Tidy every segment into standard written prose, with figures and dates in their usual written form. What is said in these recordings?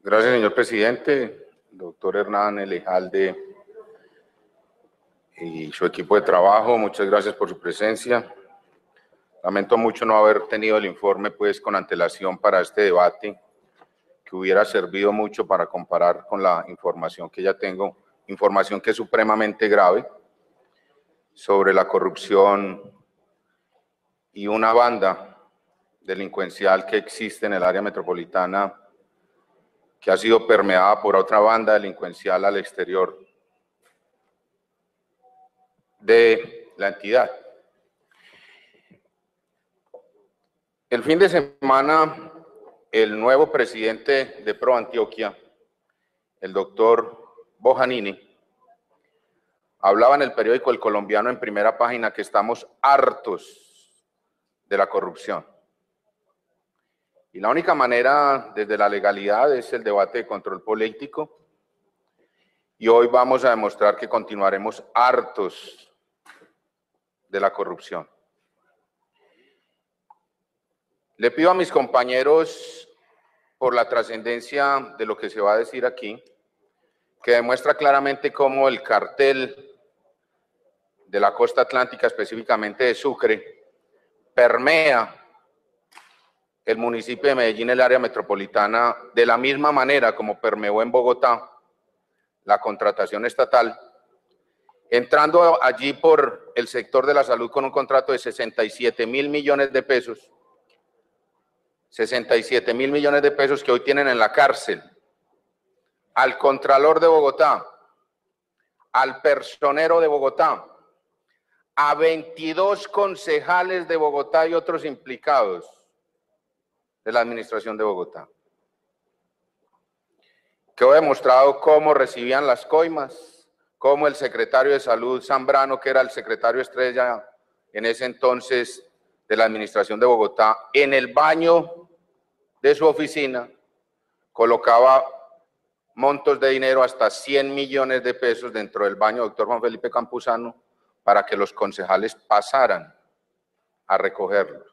Gracias, señor presidente, doctor Hernán Elejalde y su equipo de trabajo. Muchas gracias por su presencia. Lamento mucho no haber tenido el informe con antelación para este debate, que hubiera servido mucho para comparar con la información que ya tengo, información que es supremamente grave sobre la corrupción y una banda delincuencial que existe en el área metropolitana, que ha sido permeada por otra banda delincuencial al exterior de la entidad. El fin de semana, el nuevo presidente de ProAntioquia, el doctor Bojanini, hablaba en el periódico El Colombiano en primera página que estamos hartos de la corrupción. Y la única manera desde la legalidad es el debate de control político. Y hoy vamos a demostrar que continuaremos hartos de la corrupción. Le pido a mis compañeros, por la trascendencia de lo que se va a decir aquí, que demuestra claramente cómo el cartel de la costa atlántica, específicamente de Sucre, permea el municipio de Medellín, el área metropolitana, de la misma manera como permeó en Bogotá la contratación estatal, entrando allí por el sector de la salud con un contrato de 67.000 millones de pesos, 67.000 millones de pesos que hoy tienen en la cárcel, al contralor de Bogotá, al personero de Bogotá, a 22 concejales de Bogotá y otros implicados de la administración de Bogotá. Quedó demostrado cómo recibían las coimas, cómo el secretario de Salud, Zambrano, que era el secretario estrella en ese entonces de la administración de Bogotá, en el baño de su oficina colocaba montos de dinero hasta 100 millones de pesos dentro del baño, doctor Juan Felipe Campuzano, para que los concejales pasaran a recogerlo.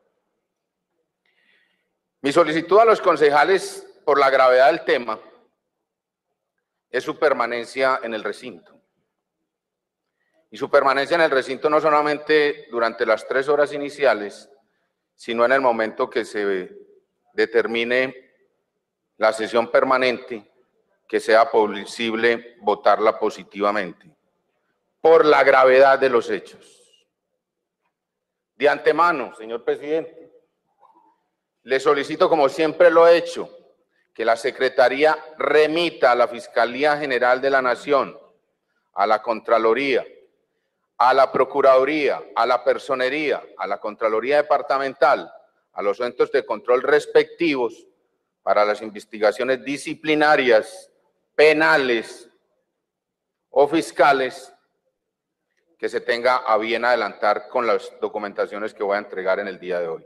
Mi solicitud a los concejales, por la gravedad del tema, es su permanencia en el recinto. Y su permanencia en el recinto no solamente durante las 3 horas iniciales, sino en el momento que se determine la sesión permanente, que sea posible votarla positivamente, por la gravedad de los hechos. De antemano, señor presidente, le solicito, como siempre lo he hecho, que la Secretaría remita a la Fiscalía General de la Nación, a la Contraloría, a la Procuraduría, a la Personería, a la Contraloría Departamental, a los entes de control respectivos para las investigaciones disciplinarias, penales o fiscales que se tenga a bien adelantar con las documentaciones que voy a entregar en el día de hoy.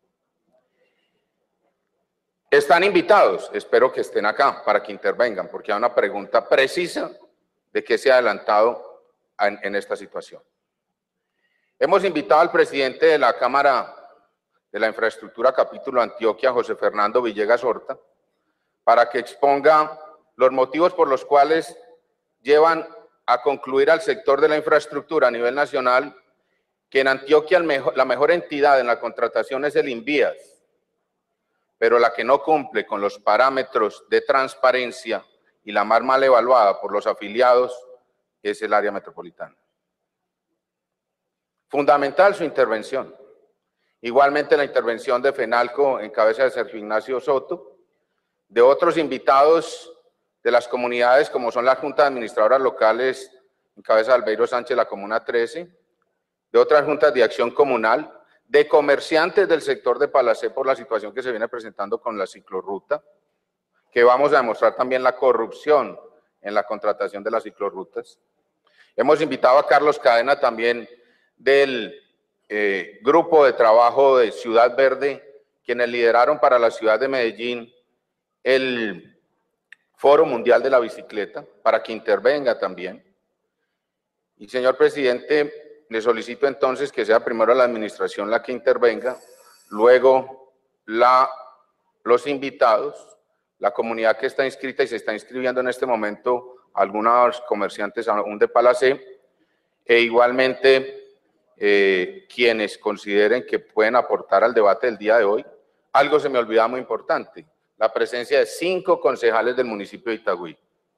Están invitados, espero que estén acá para que intervengan, porque hay una pregunta precisa de qué se ha adelantado en esta situación. Hemos invitado al presidente de la Cámara de la Infraestructura Capítulo Antioquia, José Fernando Villegas Horta, para que exponga los motivos por los cuales llevan a concluir al sector de la infraestructura a nivel nacional que en Antioquia la mejor entidad en la contratación es el INVIAS, pero la que no cumple con los parámetros de transparencia y la más mal evaluada por los afiliados es el área metropolitana. Fundamental su intervención. Igualmente la intervención de FENALCO en cabeza de Sergio Ignacio Soto, de otros invitados de las comunidades como son las juntas administradoras locales en cabeza de Albeiro Sánchez, la Comuna 13, de otras juntas de acción comunal, de comerciantes del sector de Palacé por la situación que se viene presentando con la ciclorruta, que vamos a demostrar también la corrupción en la contratación de las ciclorrutas. Hemos invitado a Carlos Cadena también del grupo de trabajo de Ciudad Verde, quienes lideraron para la ciudad de Medellín el Foro Mundial de la Bicicleta, para que intervenga también. Y señor presidente, le solicito entonces que sea primero la administración la que intervenga, luego los invitados, la comunidad que está inscrita y se está inscribiendo en este momento, algunos comerciantes aún de Palacé, e igualmente quienes consideren que pueden aportar al debate del día de hoy. Algo se me olvidaba muy importante, la presencia de 5 concejales del municipio de Itagüí,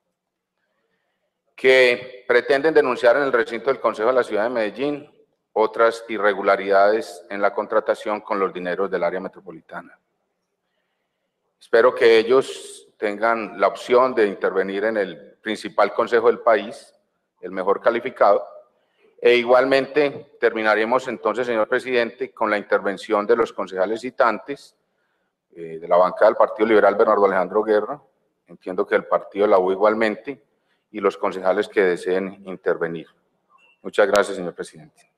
que pretenden denunciar en el recinto del Consejo de la Ciudad de Medellín otras irregularidades en la contratación con los dineros del área metropolitana. Espero que ellos tengan la opción de intervenir en el principal consejo del país, el mejor calificado, e igualmente terminaremos entonces, señor presidente, con la intervención de los concejales citantes, de la bancada del Partido Liberal, Bernardo Alejandro Guerra, entiendo que el partido de la U igualmente, y los concejales que deseen intervenir. Muchas gracias, señor presidente.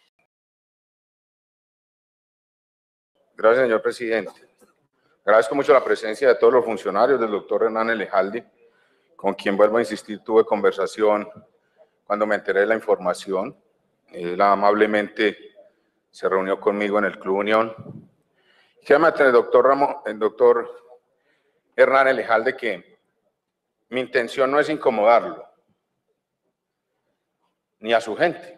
Gracias, señor presidente. Agradezco mucho la presencia de todos los funcionarios, del doctor Hernán Elejalde, con quien, vuelvo a insistir, tuve conversación cuando me enteré de la información. Él amablemente se reunió conmigo en el Club Unión. Quédame el doctor Hernán Elejalde, que mi intención no es incomodarlo, ni a su gente.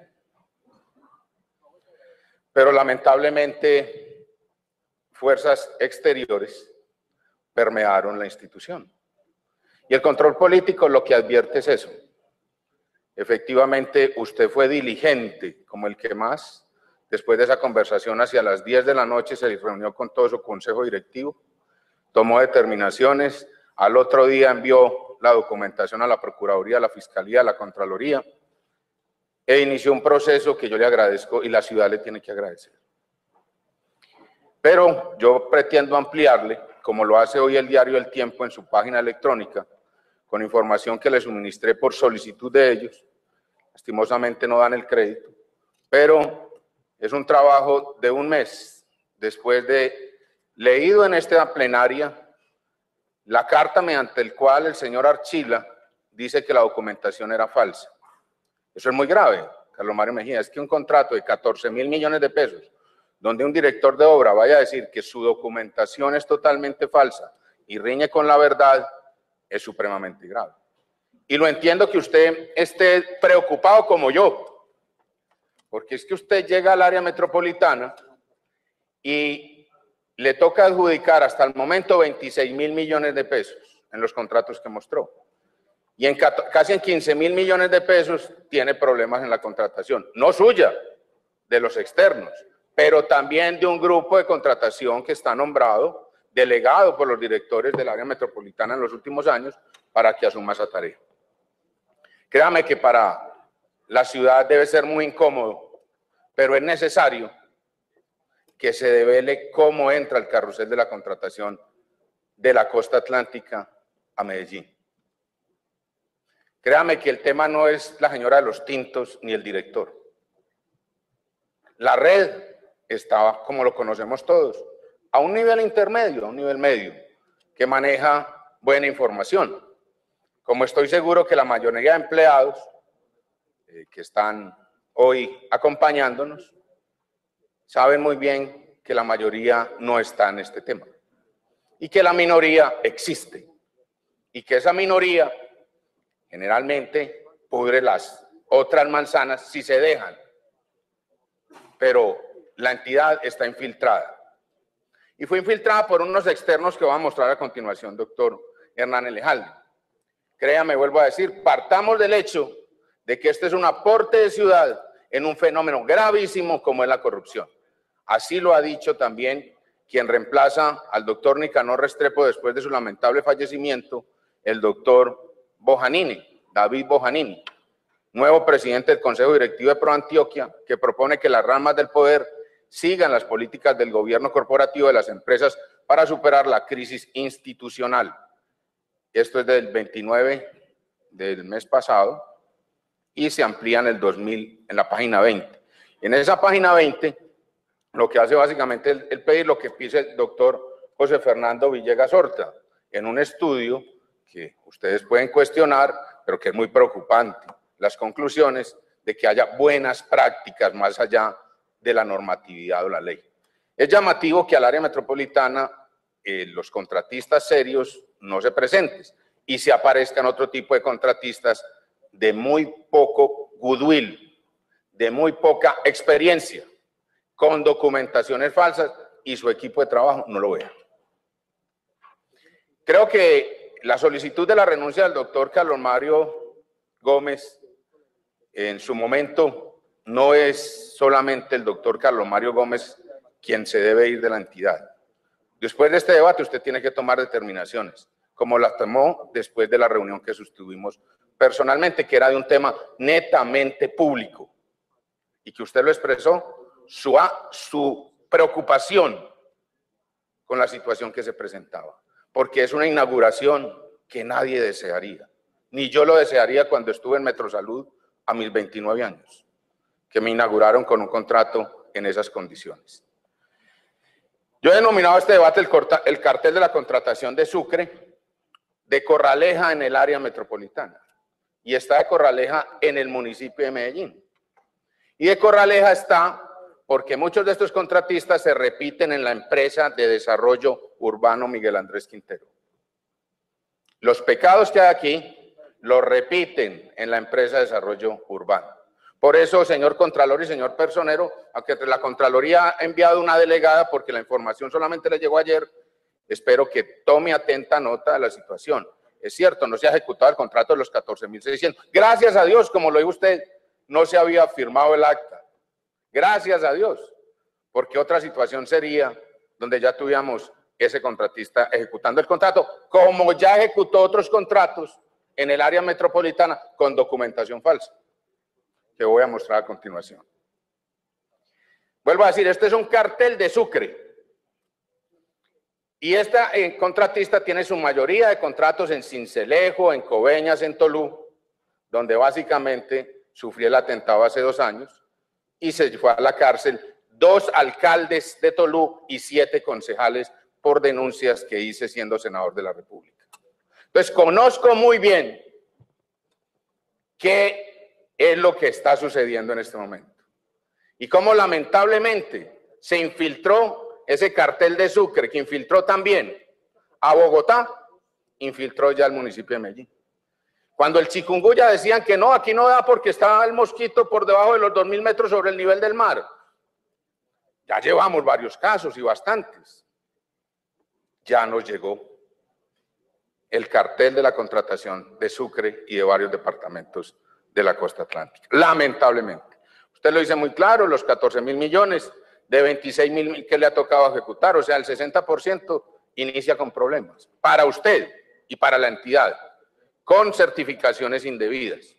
Pero lamentablemente, fuerzas exteriores permearon la institución. Y el control político lo que advierte es eso. Efectivamente, usted fue diligente, como el que más, después de esa conversación hacia las 10 de la noche se reunió con todo su consejo directivo, tomó determinaciones, al otro día envió la documentación a la Procuraduría, a la Fiscalía, a la Contraloría, e inició un proceso que yo le agradezco y la ciudad le tiene que agradecer. Pero yo pretendo ampliarle, como lo hace hoy el diario El Tiempo en su página electrónica, con información que le suministré por solicitud de ellos. Lastimosamente no dan el crédito, pero es un trabajo de un mes después de leído en esta plenaria la carta mediante la cual el señor Archila dice que la documentación era falsa. Eso es muy grave, Carlos Mario Mejía. Es que un contrato de 14.000 millones de pesos, donde un director de obra vaya a decir que su documentación es totalmente falsa y riñe con la verdad, es supremamente grave. Y lo entiendo que usted esté preocupado como yo, porque es que usted llega al área metropolitana y le toca adjudicar hasta el momento 26.000 millones de pesos en los contratos que mostró. Y en casi en 15.000 millones de pesos tiene problemas en la contratación, no suya, de los externos, pero también de un grupo de contratación que está nombrado, delegado por los directores del área metropolitana en los últimos años para que asuma esa tarea. Créame que para la ciudad debe ser muy incómodo, pero es necesario que se devele cómo entra el carrusel de la contratación de la costa atlántica a Medellín. Créame que el tema no es la señora de los tintos ni el director. La red estaba, como lo conocemos todos, a un nivel intermedio, a un nivel medio, que maneja buena información. Como estoy seguro que la mayoría de empleados que están hoy acompañándonos, saben muy bien que la mayoría no está en este tema y que la minoría existe y que esa minoría generalmente pudre las otras manzanas si se dejan, pero la entidad está infiltrada. Y fue infiltrada por unos externos que voy a mostrar a continuación, doctor Hernán Elejalde. Créame, vuelvo a decir, partamos del hecho de que este es un aporte de ciudad en un fenómeno gravísimo como es la corrupción. Así lo ha dicho también quien reemplaza al doctor Nicanor Restrepo después de su lamentable fallecimiento, el doctor Bojanini, David Bojanini, nuevo presidente del Consejo Directivo de ProAntioquia, que propone que las ramas del poder sigan las políticas del gobierno corporativo de las empresas para superar la crisis institucional. Esto es del 29 del mes pasado y se amplía en el 2000 en la página 20. En esa página 20, lo que hace básicamente el pedir lo que pide el doctor José Fernando Villegas Horta, en un estudio que ustedes pueden cuestionar, pero que es muy preocupante, las conclusiones de que haya buenas prácticas más allá de la normatividad o la ley. Es llamativo que al área metropolitana los contratistas serios no se presentes y se aparezcan otro tipo de contratistas de muy poco goodwill, de muy poca experiencia, con documentaciones falsas y su equipo de trabajo no lo vea. Creo que la solicitud de la renuncia del doctor Carlos Mario Gómez en su momento no es solamente el doctor Carlos Mario Gómez quien se debe ir de la entidad. Después de este debate usted tiene que tomar determinaciones, como las tomó después de la reunión que sostuvimos personalmente, que era de un tema netamente público, y que usted lo expresó, su preocupación con la situación que se presentaba, porque es una inauguración que nadie desearía, ni yo lo desearía cuando estuve en Metrosalud a mis 29 años, que me inauguraron con un contrato en esas condiciones. Yo he denominado este debate el cartel de la contratación de Sucre, de Corraleja en el área metropolitana, y está de Corraleja en el municipio de Medellín. Y de Corraleja está porque muchos de estos contratistas se repiten en la empresa de desarrollo urbano Miguel Andrés Quintero. Los pecados que hay aquí los repiten en la empresa de desarrollo urbano. Por eso, señor Contralor y señor Personero, aunque la Contraloría ha enviado una delegada porque la información solamente le llegó ayer, espero que tome atenta nota de la situación. Es cierto, no se ha ejecutado el contrato de los 14.600. Gracias a Dios, como lo dijo usted, no se había firmado el acta. Gracias a Dios, porque otra situación sería donde ya tuviéramos ese contratista ejecutando el contrato, como ya ejecutó otros contratos en el área metropolitana con documentación falsa, que voy a mostrar a continuación. Vuelvo a decir, este es un cartel de Sucre. Y esta contratista tiene su mayoría de contratos en Sincelejo, en Coveñas, en Tolú, donde básicamente sufrió el atentado hace 2 años y se fue a la cárcel 2 alcaldes de Tolú y 7 concejales por denuncias que hice siendo senador de la República. Entonces, conozco muy bien qué es lo que está sucediendo en este momento y cómo lamentablemente se infiltró ese cartel de Sucre, que infiltró también a Bogotá, infiltró ya el municipio de Medellín. Cuando el chikungunya decían que no, aquí no da porque está el mosquito por debajo de los 2.000 metros sobre el nivel del mar. Ya llevamos varios casos y bastantes. Ya nos llegó el cartel de la contratación de Sucre y de varios departamentos de la costa atlántica. Lamentablemente. Usted lo dice muy claro, los 14.000 millones de 26.000 que le ha tocado ejecutar, o sea, el 60% inicia con problemas. Para usted y para la entidad, con certificaciones indebidas.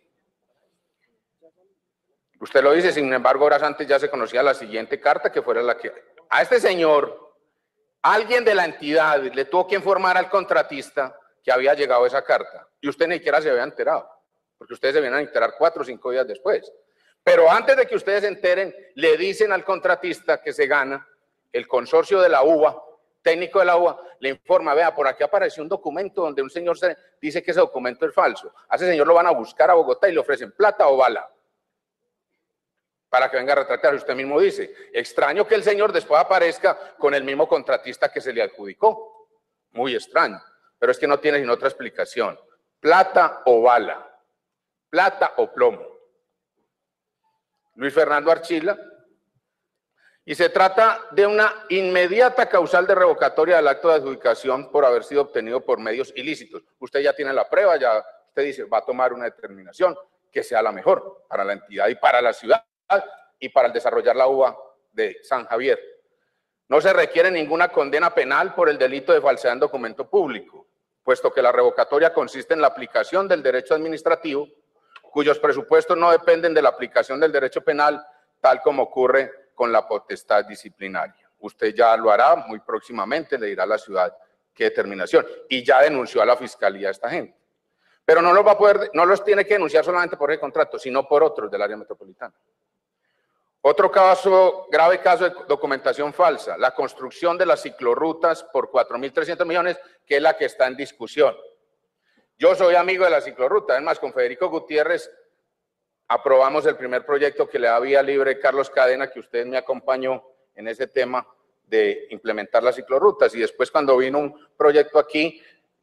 Usted lo dice, sin embargo, horas antes ya se conocía la siguiente carta, que fuera la que... A este señor, alguien de la entidad le tuvo que informar al contratista que había llegado esa carta, y usted ni siquiera se había enterado, porque ustedes se vienen a enterar 4 o 5 días después. Pero antes de que ustedes se enteren, le dicen al contratista que se gana, el consorcio de la UBA, técnico de la UBA, le informa, vea, por aquí apareció un documento donde un señor se dice que ese documento es falso. A ese señor lo van a buscar a Bogotá y le ofrecen plata o bala para que venga a retratar. Usted mismo dice, extraño que el señor después aparezca con el mismo contratista que se le adjudicó. Muy extraño, pero es que no tiene sino otra explicación. Plata o bala, plata o plomo. Luis Fernando Archila, y se trata de una inmediata causal de revocatoria del acto de adjudicación por haber sido obtenido por medios ilícitos. Usted ya tiene la prueba, ya usted dice, va a tomar una determinación que sea la mejor para la entidad y para la ciudad y para el desarrollar la UBA de San Javier. No se requiere ninguna condena penal por el delito de falsedad en documento público, puesto que la revocatoria consiste en la aplicación del derecho administrativo, cuyos presupuestos no dependen de la aplicación del derecho penal, tal como ocurre con la potestad disciplinaria. Usted ya lo hará muy próximamente, le dirá a la ciudad qué determinación, y ya denunció a la fiscalía a esta gente. Pero no los va a poder, no los tiene que denunciar solamente por el contrato, sino por otros del área metropolitana. Otro caso, grave caso de documentación falsa, la construcción de las ciclorrutas por 4.300 millones, que es la que está en discusión. Yo soy amigo de la ciclorruta, además con Federico Gutiérrez aprobamos el primer proyecto que le da vía libre Carlos Cadena, que usted me acompañó en ese tema de implementar las ciclorrutas, y después cuando vino un proyecto aquí,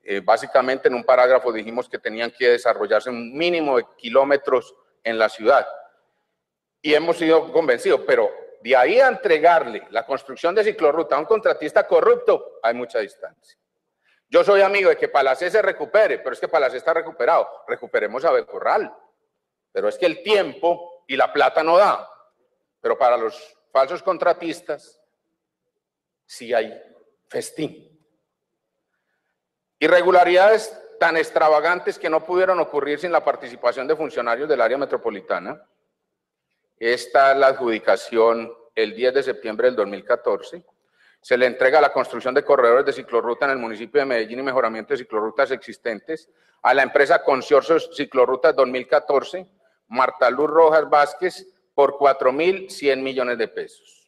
básicamente en un parágrafo dijimos que tenían que desarrollarse un mínimo de kilómetros en la ciudad. Y hemos sido convencidos, pero de ahí a entregarle la construcción de ciclorruta a un contratista corrupto, hay mucha distancia. Yo soy amigo de que Palacé se recupere, pero es que Palacé está recuperado. Recuperemos a Becorral. Pero es que el tiempo y la plata no da. Pero para los falsos contratistas, sí hay festín. Irregularidades tan extravagantes que no pudieron ocurrir sin la participación de funcionarios del área metropolitana. Esta es la adjudicación el 10 de septiembre del 2014. Se le entrega la construcción de corredores de ciclorruta en el municipio de Medellín y mejoramiento de ciclorrutas existentes a la empresa Consorcios Ciclorrutas 2014, Marta Luz Rojas Vázquez, por 4.100 millones de pesos.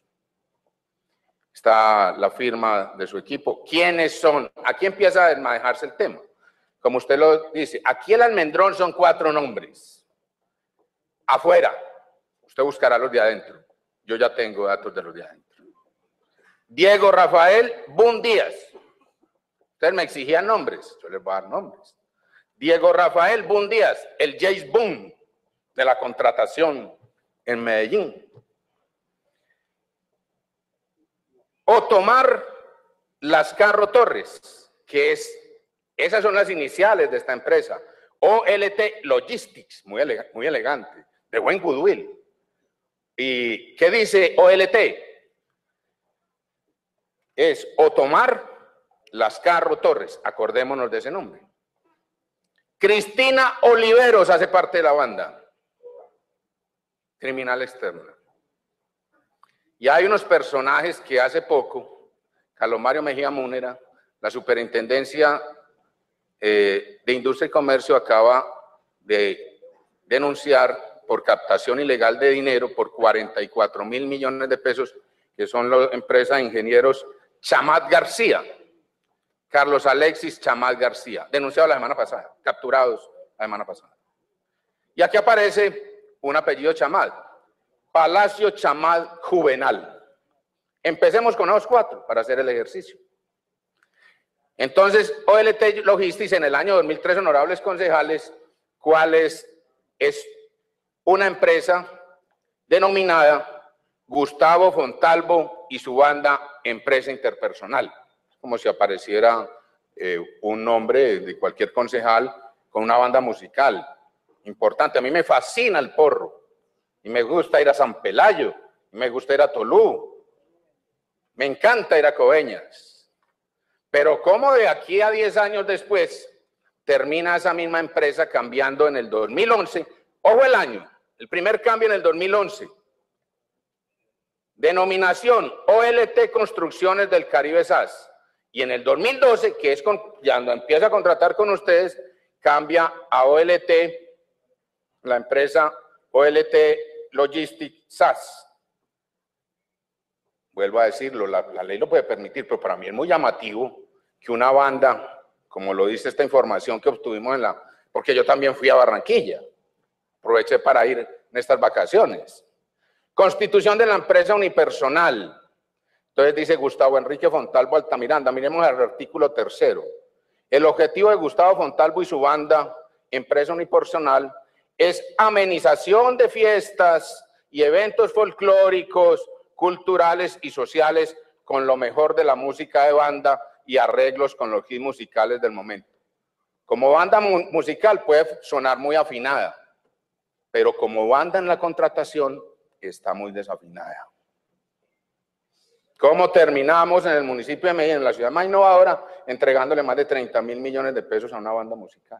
Está la firma de su equipo. ¿Quiénes son? Aquí empieza a desmanejarse el tema. Como usted lo dice, aquí el almendrón son 4 nombres. Afuera, usted buscará los de adentro. Yo ya tengo datos de los de adentro. Diego Rafael Boom Díaz. Ustedes me exigían nombres, yo les voy a dar nombres. Diego Rafael Boom Díaz, el James Boom de la contratación en Medellín. Otomar Lascarro Torres, que esas son las iniciales de esta empresa. OLT Logistics, muy elegante, de buen goodwill. ¿Y qué dice OLT? Es Otomar Lascarro Torres, acordémonos de ese nombre. Cristina Oliveros hace parte de la banda, criminal externa. Y hay unos personajes que hace poco, Carlos Mario Mejía Múnera, la Superintendencia de Industria y Comercio acaba de denunciar por captación ilegal de dinero por 44.000 millones de pesos, que son la empresa de ingenieros Chamat García, Carlos Alexis Chamat García, denunciado la semana pasada, capturados la semana pasada. Y aquí aparece un apellido Chamat, Palacio Chamat Juvenal. Empecemos con los 4 para hacer el ejercicio. Entonces, OLT Logistics en el año 2003, honorables concejales, ¿cuál es una empresa denominada Gustavo Fontalvo y su banda Empresa Interpersonal? Como si apareciera un nombre de cualquier concejal con una banda musical importante. A mí me fascina el porro y me gusta ir a San Pelayo, y me gusta ir a Tolú, me encanta ir a Coveñas. Pero ¿cómo de aquí a 10 años después termina esa misma empresa cambiando en el 2011? Ojo el año, el primer cambio en el 2011. Denominación OLT Construcciones del Caribe SAS. Y en el 2012, que es cuando empieza a contratar con ustedes, cambia a OLT, la empresa OLT Logistics SAS. Vuelvo a decirlo, la ley lo puede permitir, pero para mí es muy llamativo que una banda, como lo dice esta información que obtuvimos porque yo también fui a Barranquilla, aproveché para ir en estas vacaciones. Constitución de la empresa unipersonal. Entonces dice Gustavo Enrique Fontalvo Altamiranda. Miremos el artículo 3. El objetivo de Gustavo Fontalvo y su banda, empresa unipersonal, es amenización de fiestas y eventos folclóricos, culturales y sociales con lo mejor de la música de banda y arreglos con los hits musicales del momento. Como banda musical puede sonar muy afinada, pero como banda en la contratación está muy desafinada. ¿Cómo terminamos en el municipio de Medellín, en la ciudad más innovadora, entregándole más de 30.000 millones de pesos a una banda musical?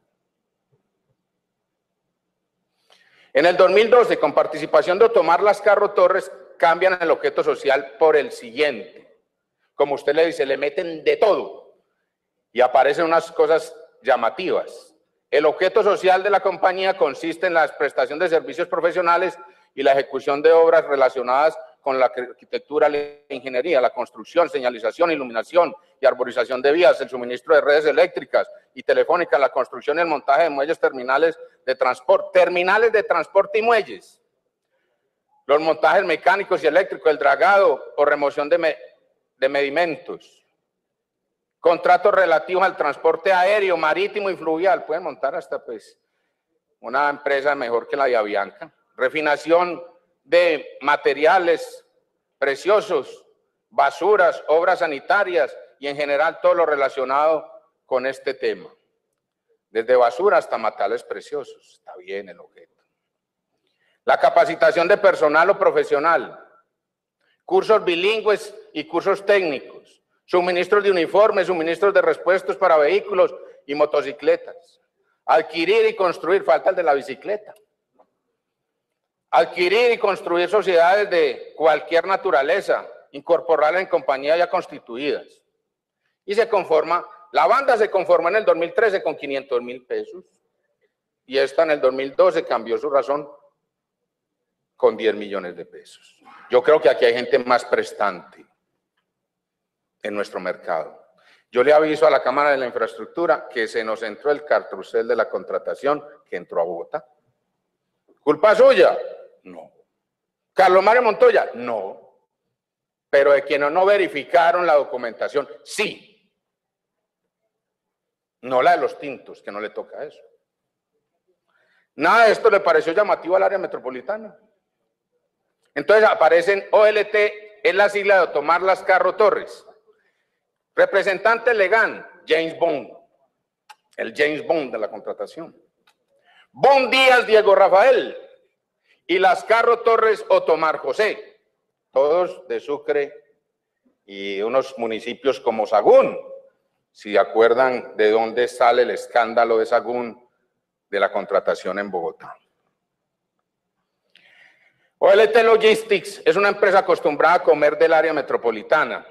En el 2012, con participación de Otomar Lascarro Torres, cambian el objeto social por el siguiente. Como usted le dice, le meten de todo y aparecen unas cosas llamativas. El objeto social de la compañía consiste en la prestación de servicios profesionales y la ejecución de obras relacionadas con la arquitectura, la ingeniería, la construcción, señalización, iluminación y arborización de vías, el suministro de redes eléctricas y telefónicas, la construcción y el montaje de muelles terminales de transporte y muelles, los montajes mecánicos y eléctricos, el dragado o remoción de medimentos, contratos relativos al transporte aéreo, marítimo y fluvial, pueden montar hasta pues una empresa mejor que la de Avianca, refinación de materiales preciosos, basuras, obras sanitarias y en general todo lo relacionado con este tema. Desde basura hasta materiales preciosos, está bien el objeto. La capacitación de personal o profesional, cursos bilingües y cursos técnicos, suministros de uniformes, suministros de repuestos para vehículos y motocicletas. Adquirir y construir, falta el de la bicicleta. Adquirir y construir sociedades de cualquier naturaleza, incorporarlas en compañías ya constituidas. Y se conforma, la banda se conformó en el 2013 con 500.000 pesos y esta en el 2012 cambió su razón con 10 millones de pesos. Yo creo que aquí hay gente más prestante en nuestro mercado. Yo le aviso a la Cámara de la Infraestructura que se nos entró el cartrusel de la contratación que entró a Bogotá. ¿Culpa suya? No. ¿Carlos Mario Montoya? No. Pero de quienes no verificaron la documentación, sí. No la de los tintos, que no le toca eso. Nada de esto le pareció llamativo al área metropolitana. Entonces aparecen OLT, es la sigla de Otomar Lascarro Torres. Representante legal, James Bond, el James Bond de la contratación. Bond Díaz, Diego Rafael, y Lascarro Torres, Otomar José, todos de Sucre y unos municipios como Sagún, si acuerdan de dónde sale el escándalo de Sagún de la contratación en Bogotá. OLT Logistics es una empresa acostumbrada a comer del área metropolitana,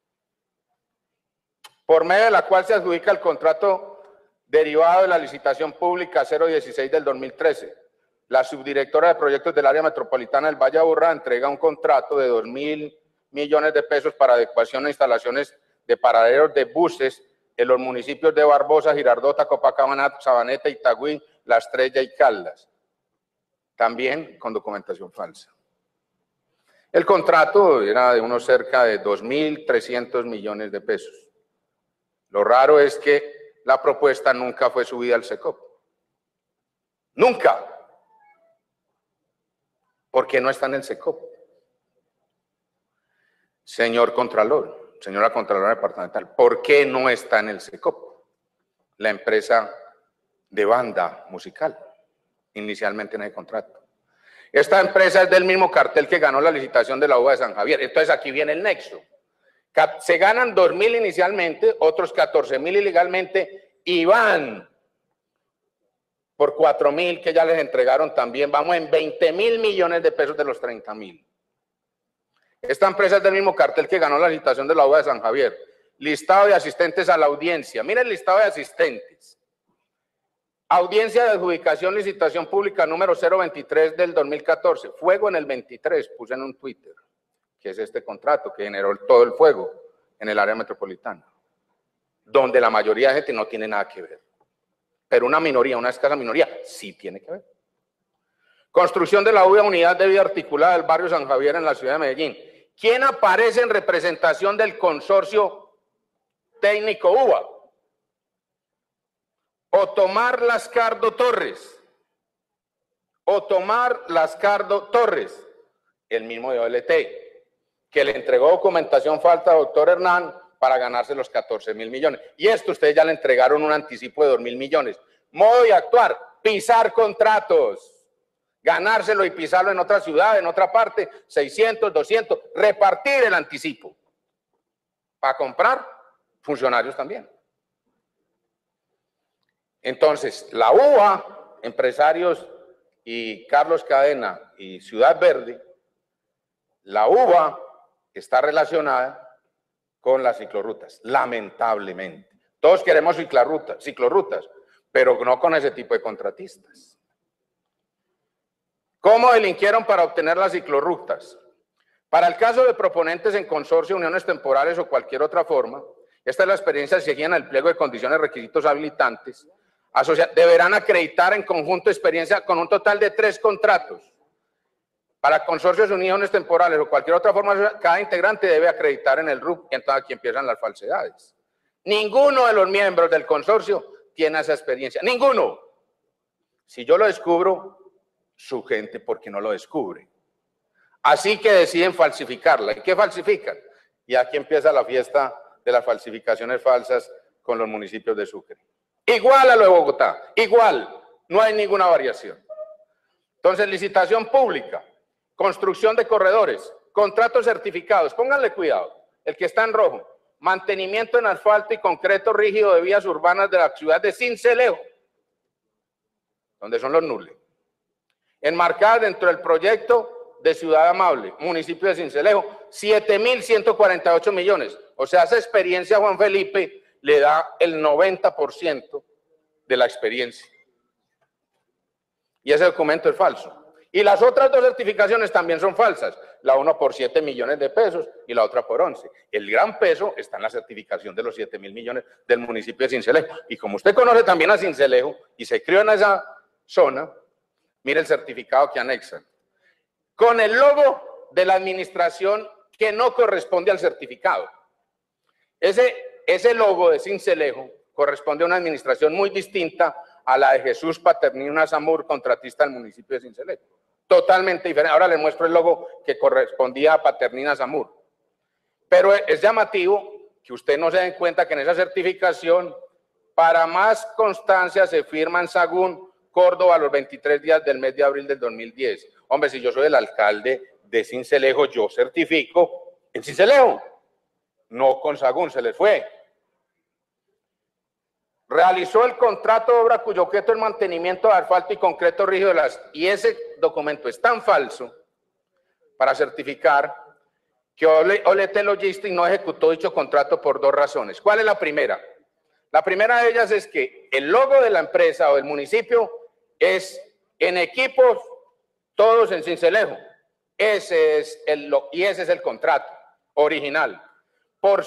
por medio de la cual se adjudica el contrato derivado de la licitación pública 016 del 2013. La subdirectora de proyectos del área metropolitana del Valle Aburrá entrega un contrato de 2.000 millones de pesos para adecuación e instalaciones de paraderos de buses en los municipios de Barbosa, Girardota, Copacabana, Sabaneta, Itagüí, La Estrella y Caldas. También con documentación falsa. El contrato era de unos cerca de 2.300 millones de pesos. Lo raro es que la propuesta nunca fue subida al SECOP. Nunca. Porque no está en el SECOP. Señor Contralor, señora Contralora Departamental, ¿por qué no está en el SECOP? La empresa de banda musical, inicialmente en el contrato. Esta empresa es del mismo cartel que ganó la licitación de la UBA de San Javier. Entonces aquí viene el nexo. Se ganan 2.000 inicialmente, otros 14.000 ilegalmente y van por 4.000 que ya les entregaron también. Vamos en 20.000 millones de pesos de los 30.000. Esta empresa es del mismo cartel que ganó la licitación de la UBA de San Javier. Listado de asistentes a la audiencia. Mira el listado de asistentes. Audiencia de adjudicación, licitación pública número 023 del 2014. Fuego en el 23, puse en un Twitter, que es este contrato que generó todo el fuego en el área metropolitana, donde la mayoría de gente no tiene nada que ver. Pero una minoría, una escasa minoría, sí tiene que ver. Construcción de la unidad de vida articulada del barrio San Javier en la ciudad de Medellín. ¿Quién aparece en representación del consorcio técnico UBA? Otomar Lascardo Torres. Otomar Lascardo Torres, el mismo de OLT, que le entregó documentación falsa al doctor Hernán para ganarse los 14.000 millones. Y esto ustedes ya le entregaron un anticipo de 2.000 millones. Modo de actuar, pisar contratos. Ganárselo y pisarlo en otra ciudad, en otra parte, 600, 200, repartir el anticipo. Para comprar, funcionarios también. Entonces, la UBA, empresarios y Carlos Cadena y Ciudad Verde, la UBA está relacionada con las ciclorrutas, lamentablemente. Todos queremos ciclorrutas, pero no con ese tipo de contratistas. ¿Cómo delinquieron para obtener las ciclorrutas? Para el caso de proponentes en consorcio, uniones temporales o cualquier otra forma, esta es la experiencia seguida en el pliego de condiciones, requisitos habilitantes, deberán acreditar en conjunto experiencia con un total de 3 contratos. Para consorcios, uniones temporales o cualquier otra forma, cada integrante debe acreditar en el RUP, y entonces aquí empiezan las falsedades. Ninguno de los miembros del consorcio tiene esa experiencia. Ninguno. Si yo lo descubro, su gente, porque no lo descubre. Así que deciden falsificarla. ¿Y qué falsifican? Y aquí empieza la fiesta de las falsificaciones falsas con los municipios de Sucre. Igual a lo de Bogotá, igual, no hay ninguna variación. Entonces, licitación pública, construcción de corredores, contratos certificados, pónganle cuidado, el que está en rojo, mantenimiento en asfalto y concreto rígido de vías urbanas de la ciudad de Sincelejo, donde son los nules, enmarcadas dentro del proyecto de Ciudad Amable, municipio de Sincelejo, 7.148 millones. O sea, esa experiencia, Juan Felipe, le da el 90% de la experiencia. Y ese documento es falso. Y las otras dos certificaciones también son falsas. La una por 7 millones de pesos y la otra por 11. El gran peso está en la certificación de los 7.000 millones del municipio de Sincelejo. Y como usted conoce también a Sincelejo y se crió en esa zona, mire el certificado que anexan. Con el logo de la administración que no corresponde al certificado. Ese logo de Sincelejo corresponde a una administración muy distinta a la de Jesús Paternino Azamur, contratista del municipio de Sincelejo. Totalmente diferente. Ahora les muestro el logo que correspondía a Paternina Azamur. Pero es llamativo que usted no se den cuenta que en esa certificación, para más constancia, se firma en Sagún, Córdoba, a los 23 días del mes de abril del 2010. Hombre, si yo soy el alcalde de Sincelejo, yo certifico en Sincelejo. No con Sagún, se les fue. Realizó el contrato de obra cuyo objeto es el mantenimiento de asfalto y concreto rígido de las... Y ese documento es tan falso para certificar que OLT Logistics no ejecutó dicho contrato por dos razones. ¿Cuál es la primera? La primera de ellas es que el logo de la empresa o del municipio es en equipos, todos en Sincelejo. Ese es el contrato original. Por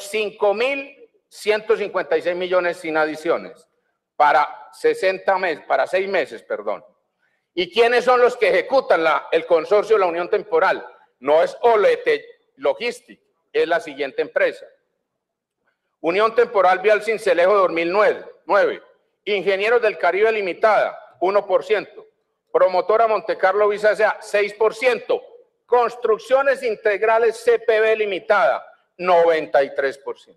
5.156 millones sin adiciones, para 6 meses, perdón. ¿Y quiénes son los que ejecutan el consorcio de la unión temporal? No es OLT Logistics, es la siguiente empresa. Unión Temporal Vial Sincelejo 2009, Ingenieros del Caribe Limitada, 1%, Promotora Montecarlo Visa S.A., 6%, Construcciones Integrales CPB Limitada, 93%.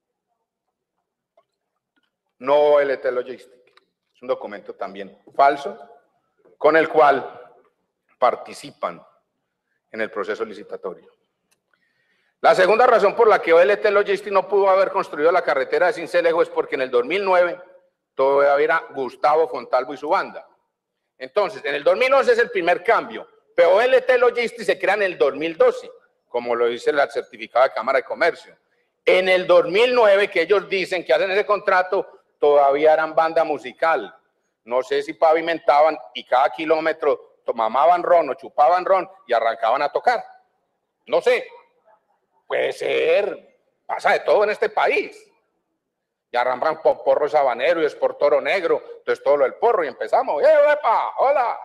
No OLT Logistics. Es un documento también falso, con el cual participan en el proceso licitatorio. La segunda razón por la que OLT Logistics no pudo haber construido la carretera de Sincelejo es porque en el 2009 todavía era Gustavo Fontalvo y su banda. Entonces, en el 2011 es el primer cambio, pero OLT Logistics se crea en el 2012, como lo dice el certificado de Cámara de Comercio. En el 2009, que ellos dicen que hacen ese contrato, todavía eran banda musical. No sé si pavimentaban y cada kilómetro mamaban ron o chupaban ron y arrancaban a tocar. No sé. Puede ser. Pasa de todo en este país. Y arrancan por porro sabanero y es por toro negro. Entonces todo lo del porro y empezamos. ¡Epa! ¡Hola!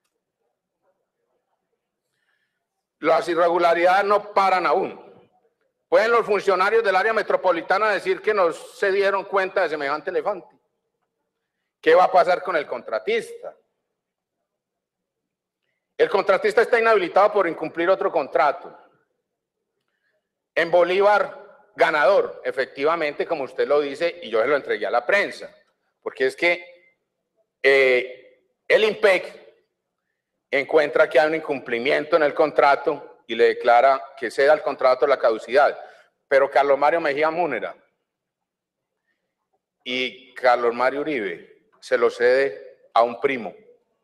Las irregularidades no paran aún. ¿Pueden los funcionarios del área metropolitana decir que no se dieron cuenta de semejante elefante? ¿Qué va a pasar con el contratista? El contratista está inhabilitado por incumplir otro contrato. En Bolívar, ganador, efectivamente, como usted lo dice, y yo se lo entregué a la prensa, porque es que el IMPEC encuentra que hay un incumplimiento en el contrato y le declara que ceda el contrato la caducidad. Pero Carlos Mario Mejía Múnera y Carlos Mario Uribe se lo cede a un primo.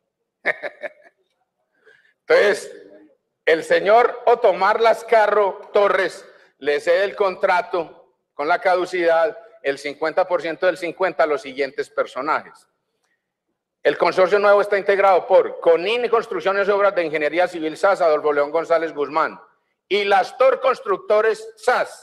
Entonces, el señor Otomar Lascarro Torres le cede el contrato con la caducidad, el 50% del 50% a los siguientes personajes. El consorcio nuevo está integrado por CONIN Construcciones y Obras de Ingeniería Civil SAS, Adolfo León González Guzmán, y Lastor Constructores SAS.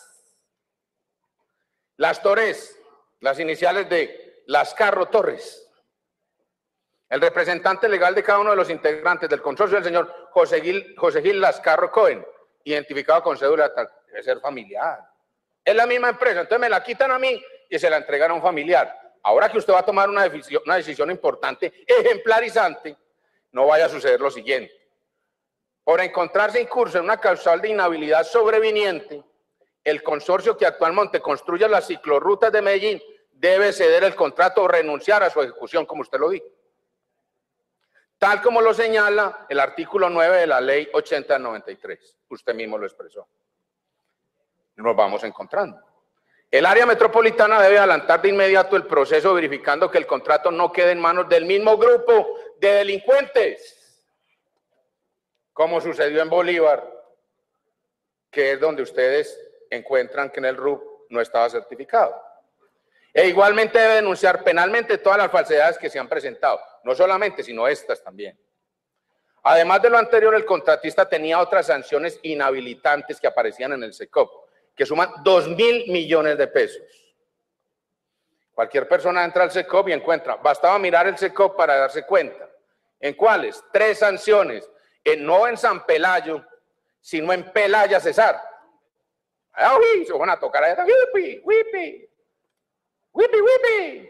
Lastor es las iniciales de Lascarro Torres. El representante legal de cada uno de los integrantes del consorcio es el señor José Gil Lascarro Cohen, identificado con cédula, debe ser familiar. Es la misma empresa, entonces me la quitan a mí y se la entregan a un familiar. Ahora que usted va a tomar una decisión importante, ejemplarizante, no vaya a suceder lo siguiente. Por encontrarse incurso en una causal de inhabilidad sobreviniente, el consorcio que actualmente construye las ciclorrutas de Medellín debe ceder el contrato o renunciar a su ejecución, como usted lo dijo. Tal como lo señala el artículo 9 de la ley 80/93. Usted mismo lo expresó. Nos vamos encontrando. El área metropolitana debe adelantar de inmediato el proceso verificando que el contrato no quede en manos del mismo grupo de delincuentes, como sucedió en Bolívar, que es donde ustedes encuentran que en el RUP no estaba certificado. E igualmente debe denunciar penalmente todas las falsedades que se han presentado, no solamente, sino estas también. Además de lo anterior, el contratista tenía otras sanciones inhabilitantes que aparecían en el SECOP, que suman 2.000 millones de pesos. Cualquier persona entra al SECOP y encuentra, bastaba mirar el SECOP para darse cuenta. ¿En cuáles? 3 sanciones, no en San Pelayo, sino en Pelaya, Cesar. Se van a tocar allá, ¡wipi, wipi! ¡Wipi, wipi!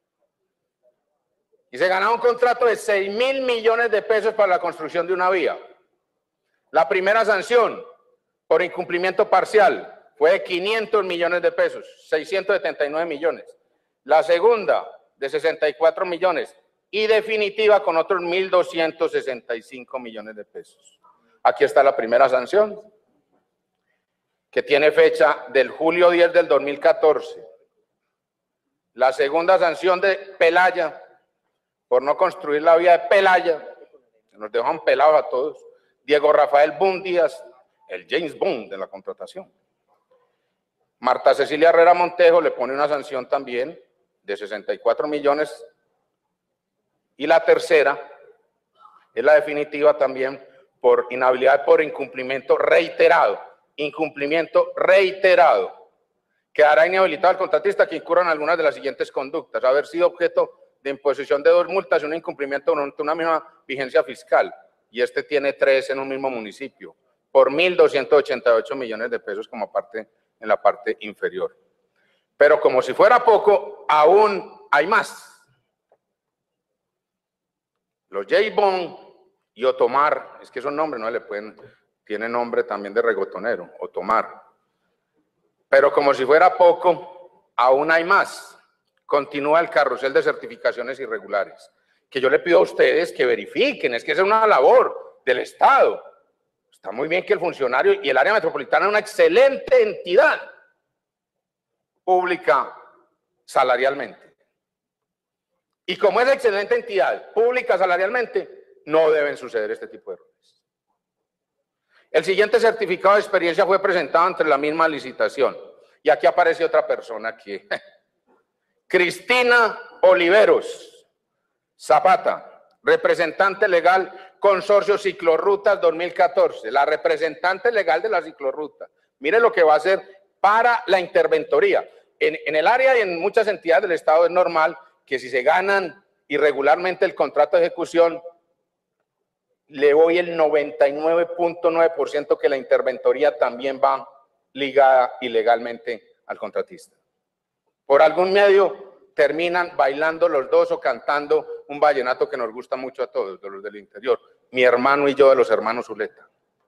Y se ganaba un contrato de 6.000 millones de pesos para la construcción de una vía. La primera sanción, por incumplimiento parcial, fue de 500 millones de pesos, 679 millones. La segunda, de 64 millones. Y definitiva, con otros 1.265 millones de pesos. Aquí está la primera sanción, que tiene fecha del julio 10 del 2014. La segunda sanción de Pelaya, por no construir la vía de Pelaya, nos dejan pelados a todos. Diego Rafael Boom Díaz, el James Bond de la contratación. Marta Cecilia Herrera Montejo le pone una sanción también de 64 millones. Y la tercera es la definitiva también por inhabilidad por incumplimiento reiterado. Incumplimiento reiterado. Quedará inhabilitado el contratista que incurra en algunas de las siguientes conductas: haber sido objeto de imposición de 2 multas y un incumplimiento durante una misma vigencia fiscal. Y este tiene 3 en un mismo municipio, por 1.288 millones de pesos como parte en la parte inferior. Pero como si fuera poco, aún hay más. Los J. Bond y Otomar, es que esos nombres no le pueden, tiene nombre también de regotonero, Otomar. Pero como si fuera poco, aún hay más. Continúa el carrusel de certificaciones irregulares, que yo le pido a ustedes que verifiquen, es que esa es una labor del Estado. Está muy bien que el funcionario y el área metropolitana es una excelente entidad pública salarialmente. Y como es excelente entidad pública salarialmente, no deben suceder este tipo de errores. El siguiente certificado de experiencia fue presentado entre la misma licitación. Y aquí aparece otra persona que... Cristina Oliveros Zapata, representante legal Consorcio Ciclorrutas 2014, la representante legal de la ciclorruta. Mire lo que va a hacer para la interventoría. En el área y en muchas entidades del Estado es normal que si se ganan irregularmente el contrato de ejecución, le voy el 99.9% que la interventoría también va ligada ilegalmente al contratista. Por algún medio terminan bailando los dos o cantando un vallenato que nos gusta mucho a todos, de los del interior. Mi hermano y yo, de los hermanos Zuleta.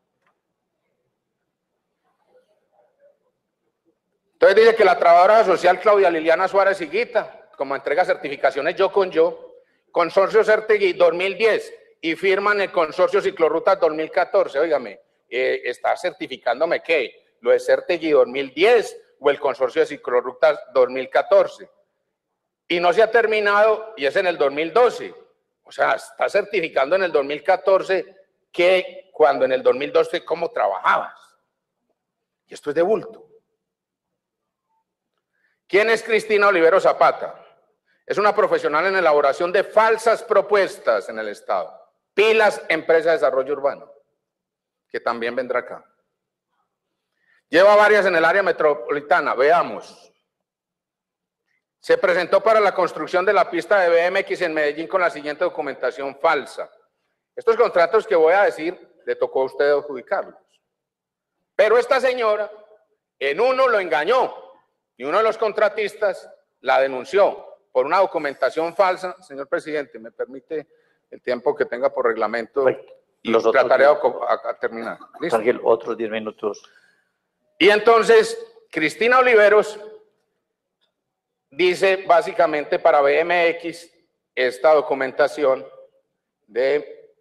Entonces dice que la trabajadora social Claudia Liliana Suárez Higuita, como entrega certificaciones yo con yo, Consorcio Certegui 2010, y firman el Consorcio Ciclorrutas 2014. Óigame, ¿está certificándome qué? ¿Lo de Certegui 2010 o el Consorcio de Ciclorrutas 2014? Y no se ha terminado y es en el 2012. O sea, está certificando en el 2014 que cuando en el 2012, ¿cómo trabajabas? Y esto es de bulto. ¿Quién es Cristina Oliveros Zapata? Es una profesional en elaboración de falsas propuestas en el Estado. Pilas Empresa de Desarrollo Urbano, que también vendrá acá. Lleva varias en el área metropolitana, veamos. Se presentó para la construcción de la pista de BMX en Medellín con la siguiente documentación falsa. Estos contratos que voy a decir, le tocó a usted adjudicarlos. Pero esta señora, en uno lo engañó Y uno de los contratistas la denunció por una documentación falsa. Señor presidente, ¿me permite el tiempo que tenga por reglamento? Y trataré a terminar. ¿Listo? Otros 10 minutos. Y entonces, Cristina Oliveros dice básicamente para BMX esta documentación de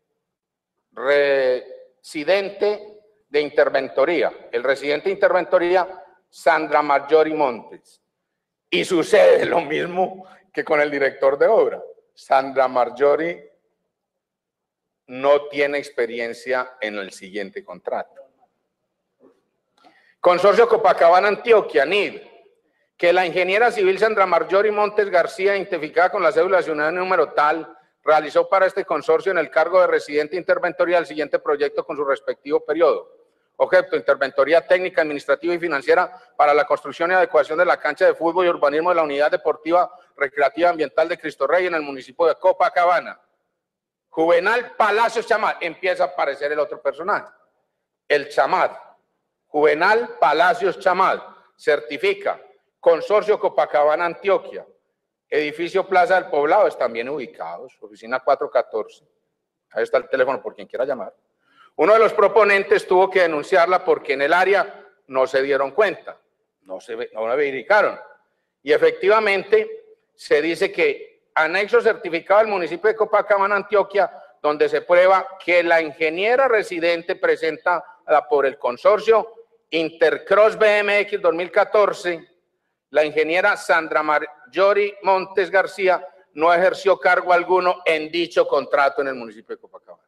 residente de interventoría. El residente de interventoría, Sandra Marjorie Montes. Y sucede lo mismo que con el director de obra. Sandra Marjorie no tiene experiencia en el siguiente contrato. Consorcio Copacabana Antioquia, NID, que la ingeniera civil Sandra Marjorie Montes García, identificada con la cédula de ciudadanía número tal, realizó para este consorcio en el cargo de residente interventoría el siguiente proyecto con su respectivo periodo. Objeto, interventoría técnica, administrativa y financiera para la construcción y adecuación de la cancha de fútbol y urbanismo de la unidad deportiva recreativa ambiental de Cristo Rey en el municipio de Copacabana. Juvenal Palacios Chamad, empieza a aparecer el otro personaje, el Chamad. Juvenal Palacios Chamad, certifica, Consorcio Copacabana Antioquia, edificio Plaza del Poblado, están bien ubicados, oficina 414, ahí está el teléfono por quien quiera llamar. Uno de los proponentes tuvo que denunciarla porque en el área no se dieron cuenta, no verificaron. Y efectivamente se dice que anexo certificado del municipio de Copacabana, Antioquia, donde se prueba que la ingeniera residente presenta por el consorcio Intercross BMX 2014, la ingeniera Sandra Marjorie Montes García no ejerció cargo alguno en dicho contrato en el municipio de Copacabana.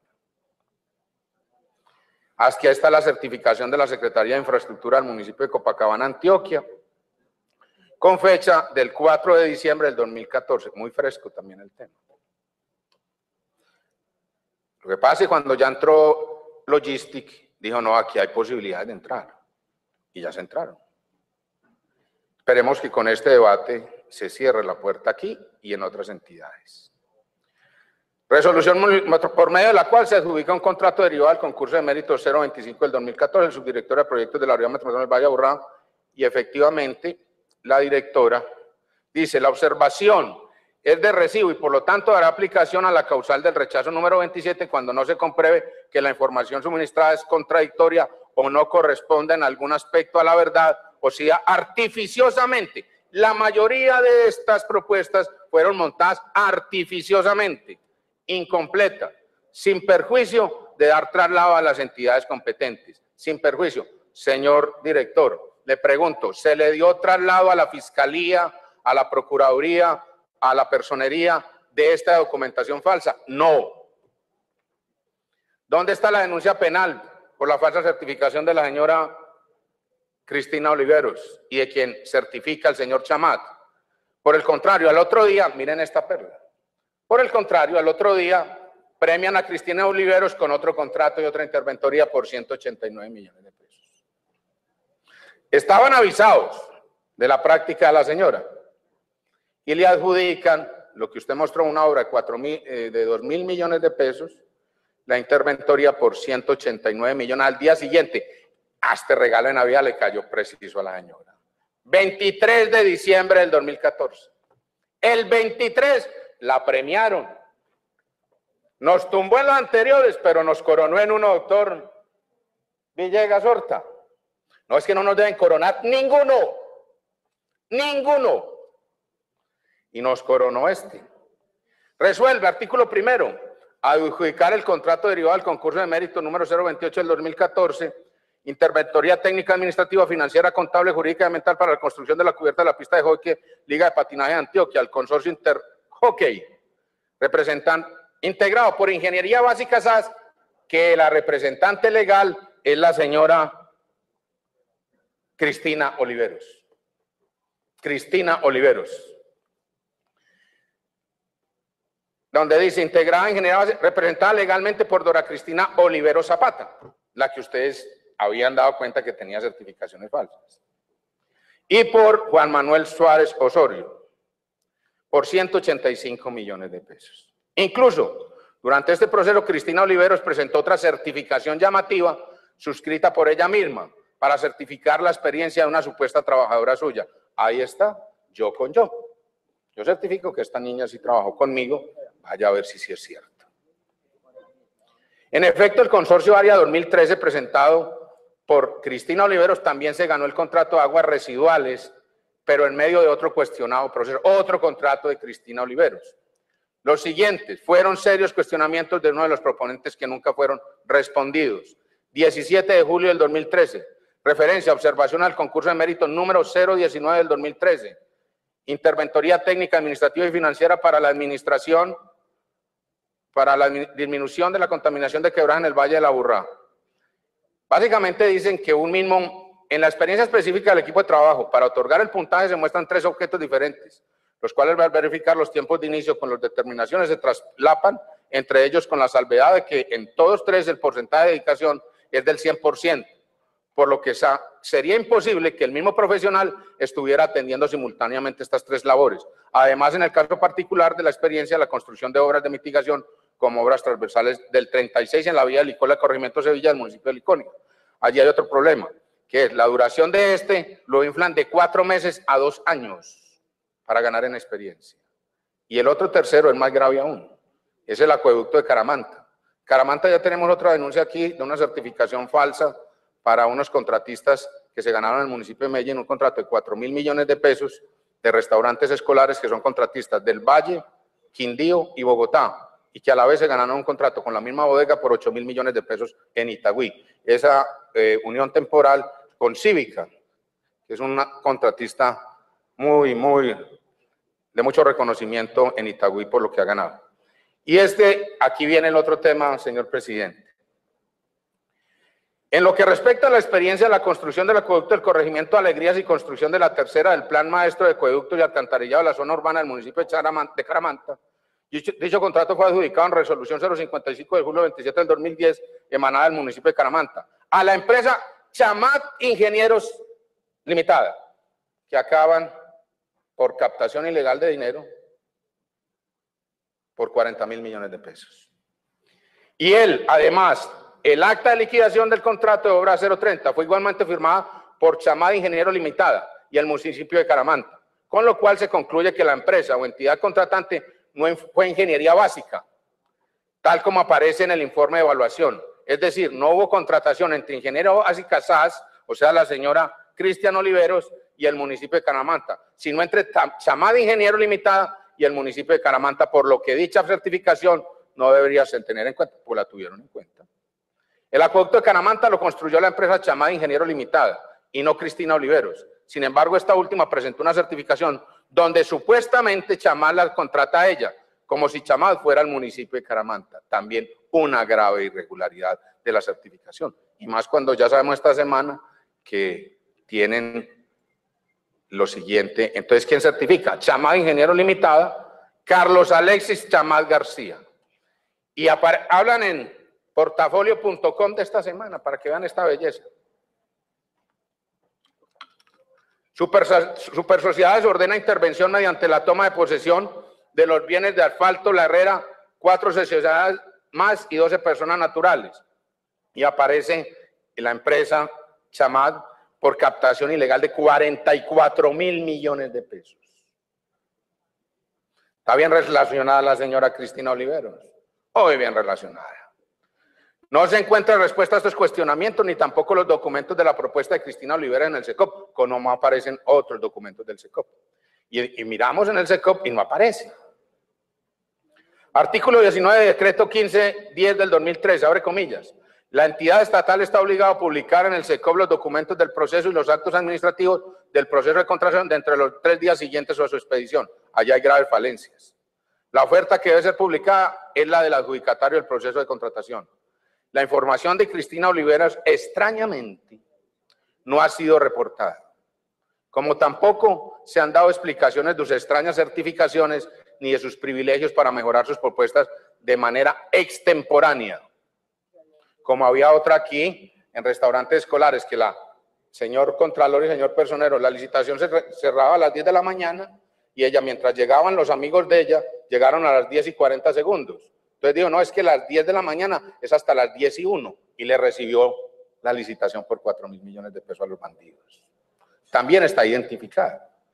Aquí está la certificación de la Secretaría de Infraestructura del municipio de Copacabana, Antioquia, con fecha del 4 de diciembre del 2014. Muy fresco también el tema. Lo que pasa es que cuando ya entró Logistic, dijo, no, aquí hay posibilidades de entrar. Y ya se entraron. Esperemos que con este debate se cierre la puerta aquí y en otras entidades. Resolución por medio de la cual se adjudica un contrato derivado del concurso de mérito 025 del 2014, el subdirector de proyectos de la Unidad Metropolitana del Valle de Aburrá, y efectivamente la directora dice, la observación es de recibo y por lo tanto dará aplicación a la causal del rechazo número 27 cuando no se compruebe que la información suministrada es contradictoria o no corresponde en algún aspecto a la verdad, o sea, artificiosamente. La mayoría de estas propuestas fueron montadas artificiosamente, incompleta, sin perjuicio de dar traslado a las entidades competentes, sin perjuicio. Señor director, le pregunto, ¿se le dio traslado a la Fiscalía, a la Procuraduría, a la Personería de esta documentación falsa? No. ¿Dónde está la denuncia penal por la falsa certificación de la señora Cristina Oliveros y de quien certifica el señor Chamad? Por el contrario, al otro día, miren esta perla, por el contrario, al otro día premian a Cristina Oliveros con otro contrato y otra interventoría por 189 millones de pesos. Estaban avisados de la práctica de la señora y le adjudican lo que usted mostró, una obra de 2.000 millones de pesos, la interventoría por 189 millones. Al día siguiente, a este regalo de Navidad le cayó preciso a la señora. 23 de diciembre del 2014. El 23 la premiaron. Nos tumbó en los anteriores, pero nos coronó en uno, doctor Villegas Horta. No, es que no nos deben coronar ninguno. Ninguno. Y nos coronó este. Resuelve, artículo primero, adjudicar el contrato derivado del concurso de mérito número 028 del 2014, interventoría técnica administrativa, financiera, contable, jurídica y ambiental para la construcción de la cubierta de la pista de hockey, Liga de Patinaje de Antioquia, al consorcio Interhockey, integrado por Ingeniería Básica SAS, que la representante legal es la señora Cristina Oliveros. Cristina Oliveros. Donde dice, integrada en general, representada legalmente por Dora Cristina Oliveros Zapata, la que ustedes habían dado cuenta que tenía certificaciones falsas. Y por Juan Manuel Suárez Osorio, por 185 millones de pesos. Incluso, durante este proceso, Cristina Oliveros presentó otra certificación llamativa, suscrita por ella misma, para certificar la experiencia de una supuesta trabajadora suya. Ahí está, yo con yo. Yo certifico que esta niña sí trabajó conmigo, vaya a ver si sí es cierto. En efecto, el consorcio Área 2013 presentado por Cristina Oliveros también se ganó el contrato de aguas residuales, pero en medio de otro cuestionado proceso, otro contrato de Cristina Oliveros. Los siguientes fueron serios cuestionamientos de uno de los proponentes que nunca fueron respondidos. 17 de julio del 2013, referencia, observación al concurso de mérito número 019 del 2013, interventoría técnica, administrativa y financiera para la administración, para la disminución de la contaminación de quebradas en el Valle de la Aburrá. Básicamente dicen que en la experiencia específica del equipo de trabajo, para otorgar el puntaje se muestran 3 objetos diferentes, los cuales al verificar los tiempos de inicio con las determinaciones se traslapan, entre ellos con la salvedad de que en todos 3 el porcentaje de dedicación es del 100%, por lo que sería imposible que el mismo profesional estuviera atendiendo simultáneamente estas 3 labores. Además, en el caso particular de la experiencia, la construcción de obras de mitigación como obras transversales del 36 en la vía de Licola, Corregimiento Sevilla, del municipio de Liconia. Allí hay otro problema, que es la duración de lo inflan de 4 meses a 2 años para ganar en experiencia. Y el otro tercero es más grave aún, es el acueducto de Caramanta. Caramanta, ya tenemos otra denuncia aquí de una certificación falsa para unos contratistas que se ganaron en el municipio de Medellín un contrato de 4.000 millones de pesos de restaurantes escolares que son contratistas del Valle, Quindío y Bogotá, y que a la vez se ganaron un contrato con la misma bodega por 8.000 millones de pesos en Itagüí. Esa unión temporal con Cívica, que es una contratista de mucho reconocimiento en Itagüí por lo que ha ganado. Y aquí viene el otro tema, señor presidente. En lo que respecta a la experiencia de la construcción del acueducto del corregimiento Alegrías y construcción de la tercera del Plan Maestro de Acueductos y Alcantarillado de la zona urbana del municipio de Caramanta, dicho contrato fue adjudicado en resolución 055 de julio 27 del 2010, emanada del municipio de Caramanta, a la empresa Chamad Ingenieros Limitada, que acaban por captación ilegal de dinero por 40.000 millones de pesos. Y además, el acta de liquidación del contrato de obra 030 fue igualmente firmada por Chamad Ingenieros Limitada y el municipio de Caramanta, con lo cual se concluye que la empresa o entidad contratante no fue ingeniería básica, tal como aparece en el informe de evaluación. Es decir, no hubo contratación entre Ingeniero Básica SAS, o sea, la señora Cristian Oliveros, y el municipio de Caramanta, sino entre Chamad Ingenieros Limitada y el municipio de Caramanta, por lo que dicha certificación no debería tener en cuenta, pues la tuvieron en cuenta. El acueducto de Caramanta lo construyó la empresa Chamad Ingenieros Limitada y no Cristina Oliveros. Sin embargo, esta última presentó una certificación donde supuestamente Chamad la contrata a ella, como si Chamad fuera el municipio de Caramanta. También una grave irregularidad de la certificación. Y más cuando ya sabemos esta semana que tienen lo siguiente. Entonces, ¿quién certifica? Chamad Ingenieros Limitada, Carlos Alexis Chamad García. Y hablan en portafolio.com de esta semana para que vean esta belleza. Super Sociedades ordena intervención mediante la toma de posesión de los bienes de Asfalto La Herrera, 4 sociedades más y 12 personas naturales. Y aparece la empresa Chamad por captación ilegal de 44.000 millones de pesos. ¿Está bien relacionada la señora Cristina Oliveros? Muy bien relacionada. No se encuentra respuesta a estos cuestionamientos, ni tampoco los documentos de la propuesta de Cristina Oliveros en el SECOP, como no aparecen otros documentos del SECOP. Y miramos en el SECOP y no aparece. Artículo 19 de decreto 1510 del 2013, abre comillas. La entidad estatal está obligada a publicar en el SECOP los documentos del proceso y los actos administrativos del proceso de contratación dentro de los 3 días siguientes a su expedición. Allá hay graves falencias. La oferta que debe ser publicada es la del adjudicatario del proceso de contratación. La información de Cristina Oliveros, extrañamente, no ha sido reportada. Como tampoco se han dado explicaciones de sus extrañas certificaciones ni de sus privilegios para mejorar sus propuestas de manera extemporánea. Como había otra aquí, en restaurantes escolares, que la señor Contralor y señor Personero, la licitación se cerraba a las 10 de la mañana y ella, mientras llegaban los amigos de ella, llegaron a las 10:40. Entonces dijo, no, es que las 10 de la mañana es hasta las 10:01 y le recibió la licitación por 4.000 millones de pesos a los bandidos. También está identificada.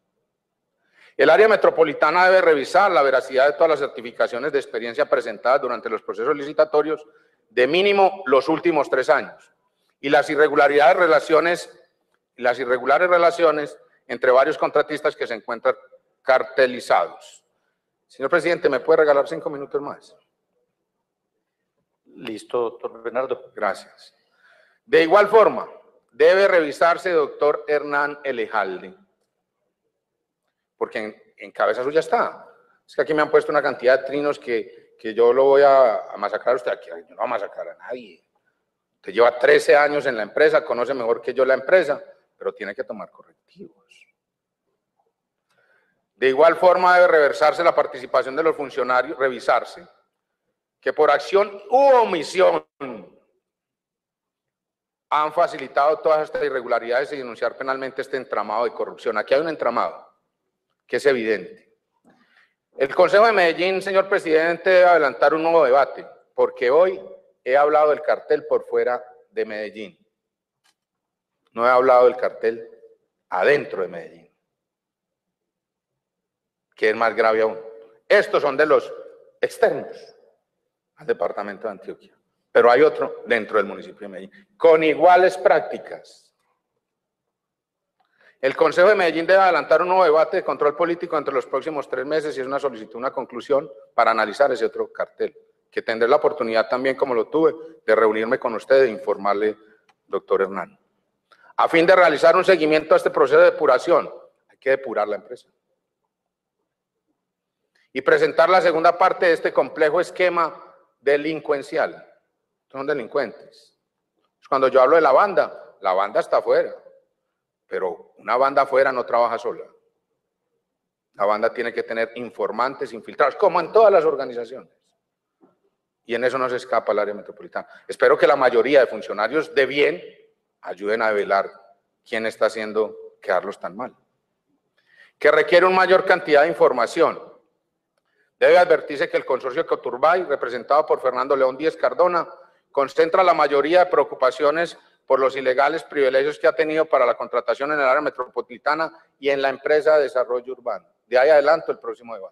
El área metropolitana debe revisar la veracidad de todas las certificaciones de experiencia presentadas durante los procesos licitatorios de mínimo los últimos 3 años y las irregulares relaciones entre varios contratistas que se encuentran cartelizados. Señor presidente, ¿me puede regalar 5 minutos más? Listo, doctor Bernardo. Gracias. De igual forma, debe revisarse, doctor Hernán Elejalde, porque en cabeza suya está. Es que aquí me han puesto una cantidad de trinos que yo lo voy a masacrar a usted. Aquí yo no voy a masacrar a nadie. Usted lleva 13 años en la empresa, conoce mejor que yo la empresa, pero tiene que tomar correctivos. De igual forma debe reversarse la participación de los funcionarios, revisarse, que por acción u omisión han facilitado todas estas irregularidades y denunciar penalmente este entramado de corrupción. Aquí hay un entramado que es evidente. El Consejo de Medellín, señor presidente, debe adelantar un nuevo debate, porque hoy he hablado del cartel por fuera de Medellín. No he hablado del cartel adentro de Medellín, que es más grave aún. Estos son de los externos al departamento de Antioquia, pero hay otro dentro del municipio de Medellín, con iguales prácticas. El Consejo de Medellín debe adelantar un nuevo debate de control político entre los próximos 3 meses y es una solicitud, una conclusión para analizar ese otro cartel, que tendré la oportunidad también, como lo tuve, de reunirme con usted e informarle, doctor Hernán. A fin de realizar un seguimiento a este proceso de depuración, hay que depurar la empresa. Y presentar la segunda parte de este complejo esquema delincuencial. Son delincuentes. Cuando yo hablo de la banda está afuera. Pero una banda afuera no trabaja sola. La banda tiene que tener informantes infiltrados, como en todas las organizaciones. Y en eso no se escapa el área metropolitana. Espero que la mayoría de funcionarios de bien ayuden a develar quién está haciendo quedarlos tan mal. Que requiere una mayor cantidad de información. Debe advertirse que el consorcio Coturbay, representado por Fernando León Díez Cardona, concentra la mayoría de preocupaciones por los ilegales privilegios que ha tenido para la contratación en el área metropolitana y en la empresa de desarrollo urbano. De ahí adelanto el próximo debate.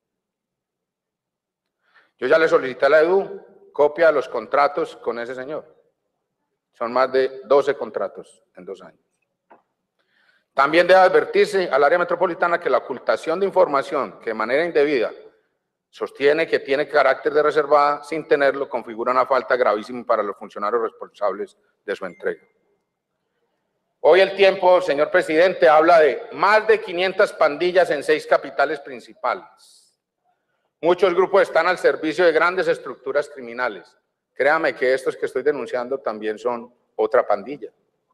Yo ya le solicité a la EDU copia de los contratos con ese señor. Son más de 12 contratos en 2 años. También debe advertirse al área metropolitana que la ocultación de información que de manera indebida sostiene que tiene carácter de reservada sin tenerlo configura una falta gravísima para los funcionarios responsables de su entrega. Hoy el tiempo, señor presidente, habla de más de 500 pandillas en 6 capitales principales. Muchos grupos están al servicio de grandes estructuras criminales. Créame que estos que estoy denunciando también son otra pandilla.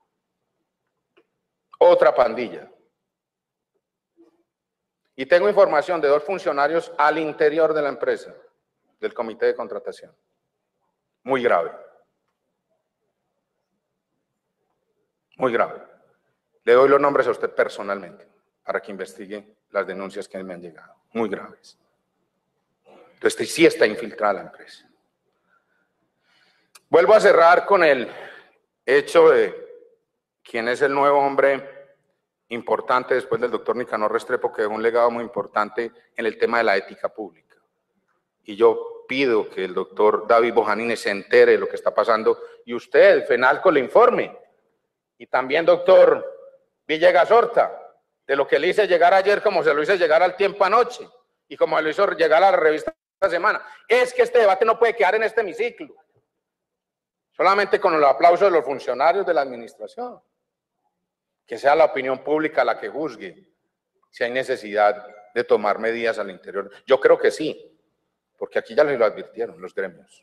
Otra pandilla. Y tengo información de 2 funcionarios al interior de la empresa, del comité de contratación. Muy grave. Muy grave. Le doy los nombres a usted personalmente para que investigue las denuncias que me han llegado. Muy graves. Entonces, sí está infiltrada la empresa. Vuelvo a cerrar con el hecho de quién es el nuevo hombre importante después del doctor Nicanor Restrepo, que dejó un legado muy importante en el tema de la ética pública. Y yo pido que el doctor David Bojanines se entere de lo que está pasando y usted, FENALCO, le informe. Y también, doctor Villegas Horta, de lo que le hice llegar ayer, como se lo hice llegar al Tiempo anoche y como lo hizo llegar a la revista esta semana. Es que este debate no puede quedar en este hemiciclo, solamente con el aplauso de los funcionarios de la administración. Que sea la opinión pública la que juzgue si hay necesidad de tomar medidas al interior. Yo creo que sí, porque aquí ya lo advirtieron los gremios.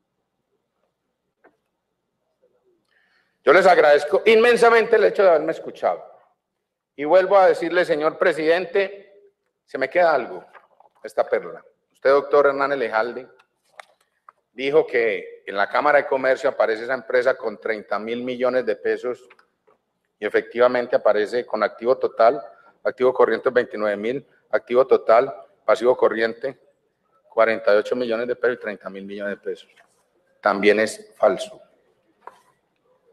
Yo les agradezco inmensamente el hecho de haberme escuchado. Y vuelvo a decirle, señor presidente, se me queda algo, esta perla. Usted, doctor Hernán Elejalde, dijo que en la Cámara de Comercio aparece esa empresa con 30.000 millones de pesos y efectivamente aparece con activo total, activo corriente 29.000, activo total, pasivo corriente 48 millones de pesos y 30.000 millones de pesos. También es falso.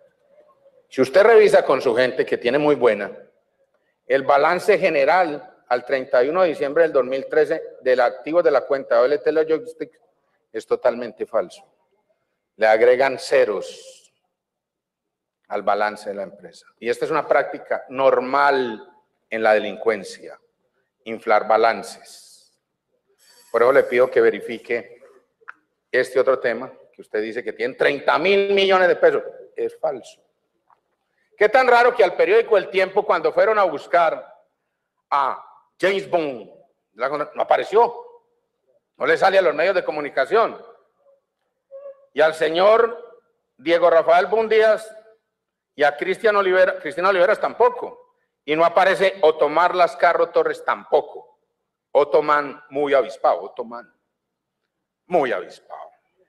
Si usted revisa con su gente, que tiene muy buena, el balance general al 31 de diciembre del 2013 del activo de la cuenta OLT Logistics es totalmente falso. Le agregan ceros al balance de la empresa. Y esta es una práctica normal en la delincuencia, inflar balances. Por eso le pido que verifique este otro tema, que usted dice que tiene 30.000 millones de pesos. Es falso. ¿Qué tan raro que al periódico El Tiempo, cuando fueron a buscar a James Bond, no apareció? No le sale a los medios de comunicación. Y al señor Diego Rafael Bundías y a Cristina Oliveras tampoco. Y no aparece Otomar Lascarro Torres tampoco. Otomán muy avispado, Otomán muy avispado.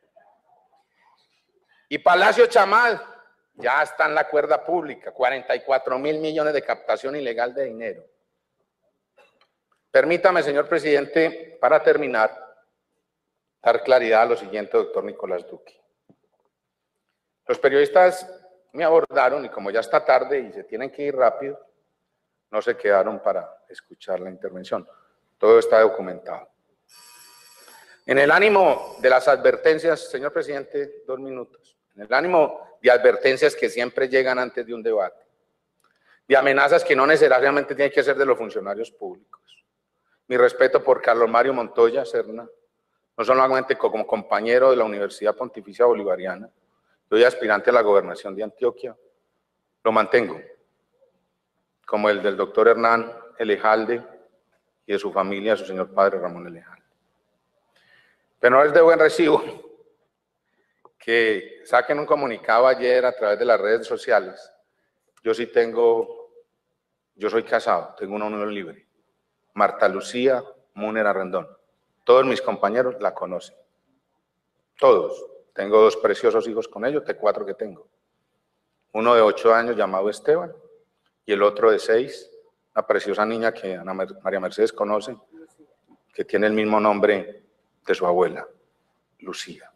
Y Palacio Chamad ya está en la cuerda pública, 44.000 millones de captación ilegal de dinero. Permítame, señor presidente, para terminar, dar claridad a lo siguiente, doctor Nicolás Duque. Los periodistas me abordaron y como ya está tarde y se tienen que ir rápido, no se quedaron para escuchar la intervención. Todo está documentado. En el ánimo de las advertencias, señor presidente, 2 minutos. En el ánimo de advertencias que siempre llegan antes de un debate, de amenazas que no necesariamente tienen que ser de los funcionarios públicos. Mi respeto por Carlos Mario Montoya Serna, no solamente como compañero de la Universidad Pontificia Bolivariana, yo soy aspirante a la gobernación de Antioquia, lo mantengo, como el del doctor Hernán Elejalde y de su familia, su señor padre Ramón Elejalde. Pero no es de buen recibo que saquen un comunicado ayer a través de las redes sociales. Yo soy casado, tengo una unión libre. Marta Lucía Múnera Rendón. Todos mis compañeros la conocen. Todos. Tengo 2 preciosos hijos con ellos, de 4 que tengo. Uno de 8 años llamado Esteban y el otro de 6, una preciosa niña que Ana María Mercedes conoce, que tiene el mismo nombre de su abuela, Lucía.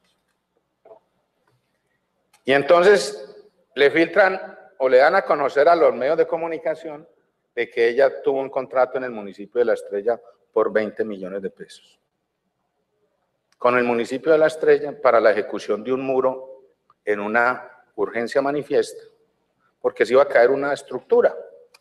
Y entonces le filtran o le dan a conocer a los medios de comunicación de que ella tuvo un contrato en el municipio de La Estrella por 20 millones de pesos. Con el municipio de La Estrella para la ejecución de un muro en una urgencia manifiesta, porque se iba a caer una estructura.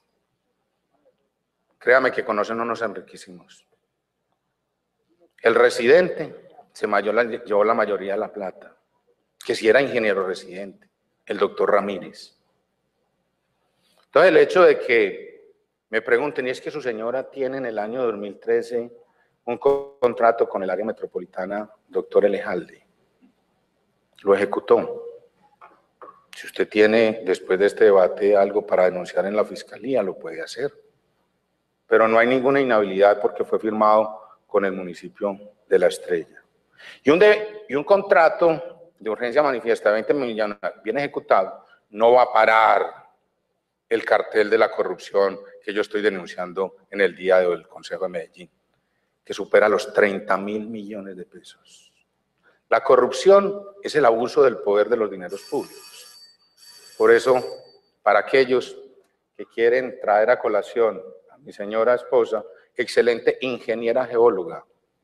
Créame que con eso no nos enriquecimos. El residente se llevó la mayoría de la plata, que si era ingeniero residente, el doctor Ramírez. Entonces el hecho de que me pregunten, ¿y es que su señora tiene en el año 2013 un contrato con el área metropolitana, doctor Elejalde? Lo ejecutó. Si usted tiene, después de este debate, algo para denunciar en la fiscalía, lo puede hacer. Pero no hay ninguna inhabilidad porque fue firmado con el municipio de La Estrella. Y un contrato de urgencia manifiesta de 20 millones bien ejecutado no va a parar el cartel de la corrupción que yo estoy denunciando en el día de hoy del Consejo de Medellín, que supera los 30.000 millones de pesos. La corrupción es el abuso del poder de los dineros públicos. Por eso, para aquellos que quieren traer a colación a mi señora esposa, excelente ingeniera geóloga,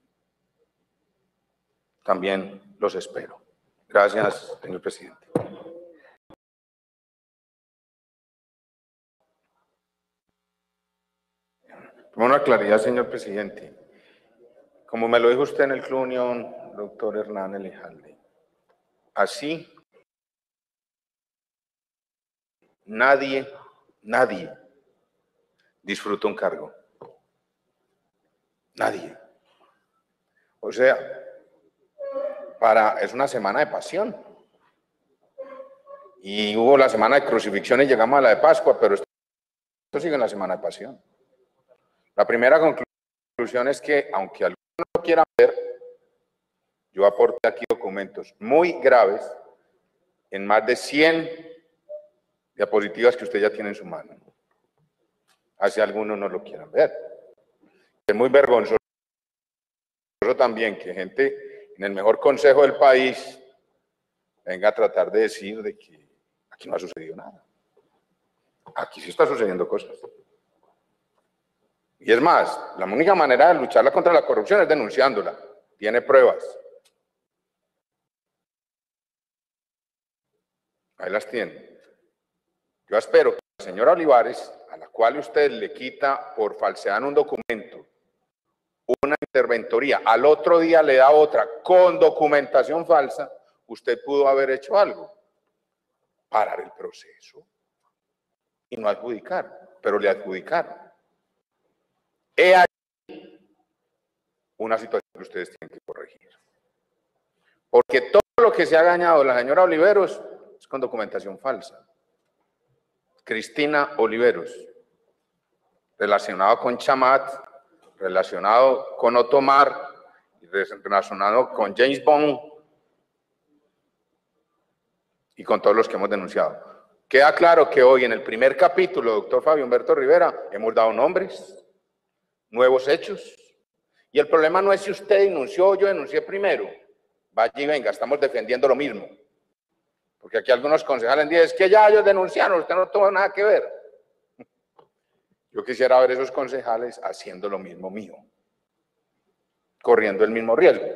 también los espero. Gracias, señor presidente. Una claridad, señor presidente. Como me lo dijo usted en el Club Unión, doctor Hernán Elejalde, así nadie disfruta un cargo. Nadie. O sea, es una semana de pasión. Y hubo la semana de crucifixión y llegamos a la de Pascua, pero esto sigue en la semana de pasión. La primera conclusión es que, aunque algunos no quieran ver, yo aporté aquí documentos muy graves en más de 100 diapositivas que usted ya tiene en su mano. Así algunos no lo quieran ver. Es muy vergonzoso también que gente en el mejor consejo del país venga a tratar de decir de que aquí no ha sucedido nada. Aquí sí está sucediendo cosas. Y es más, la única manera de lucharla contra la corrupción es denunciándola. Tiene pruebas. Ahí las tiene. Yo espero que la señora Olivares, a la cual usted le quita por falsedad en un documento, una interventoría, al otro día le da otra con documentación falsa, usted pudo haber hecho algo. Parar el proceso y no adjudicar, pero le adjudicaron. He ahí una situación que ustedes tienen que corregir. Porque todo lo que se ha ganado la señora Oliveros es con documentación falsa. Cristina Oliveros, relacionado con Chamat, relacionado con Otomar, relacionado con James Bond y con todos los que hemos denunciado. Queda claro que hoy en el primer capítulo, doctor Fabio Humberto Rivera, hemos dado nombres, nuevos hechos, y el problema no es si usted denunció o yo denuncié primero. Vaya y venga, estamos defendiendo lo mismo. Porque aquí algunos concejales dicen, es que ya ellos denunciaron, usted no tuvo nada que ver. Yo quisiera ver esos concejales haciendo lo mismo mío, corriendo el mismo riesgo.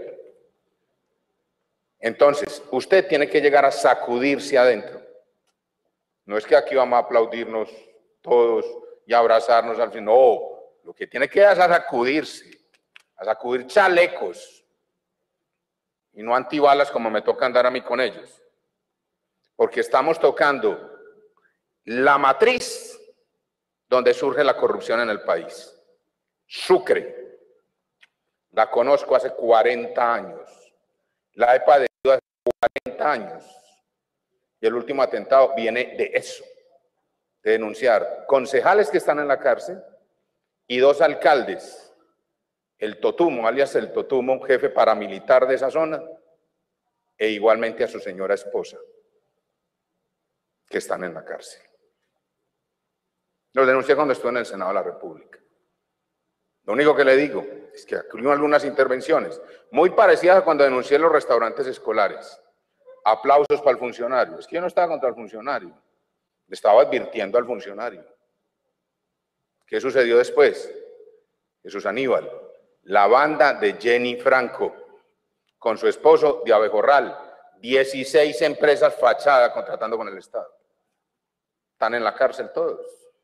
Entonces, usted tiene que llegar a sacudirse adentro. No es que aquí vamos a aplaudirnos todos y abrazarnos al fin. No, lo que tiene que hacer es sacudirse, a sacudir chalecos y no antibalas como me toca andar a mí con ellos. Porque estamos tocando la matriz donde surge la corrupción en el país. Sucre. La conozco hace 40 años. La he padecido hace 40 años. Y el último atentado viene de eso, de denunciar concejales que están en la cárcel y 2 alcaldes, el Totumo, alias el Totumo, jefe paramilitar de esa zona, e igualmente a su señora esposa, que están en la cárcel. Los denuncié cuando estuve en el Senado de la República. Lo único que le digo es que aquí hubo algunas intervenciones muy parecidas a cuando denuncié los restaurantes escolares. Aplausos para el funcionario. Es que yo no estaba contra el funcionario, le estaba advirtiendo al funcionario. ¿Qué sucedió después? Jesús Aníbal, la banda de Jenny Franco, con su esposo de Abejorral, 16 empresas fachadas contratando con el Estado. Están en la cárcel todos.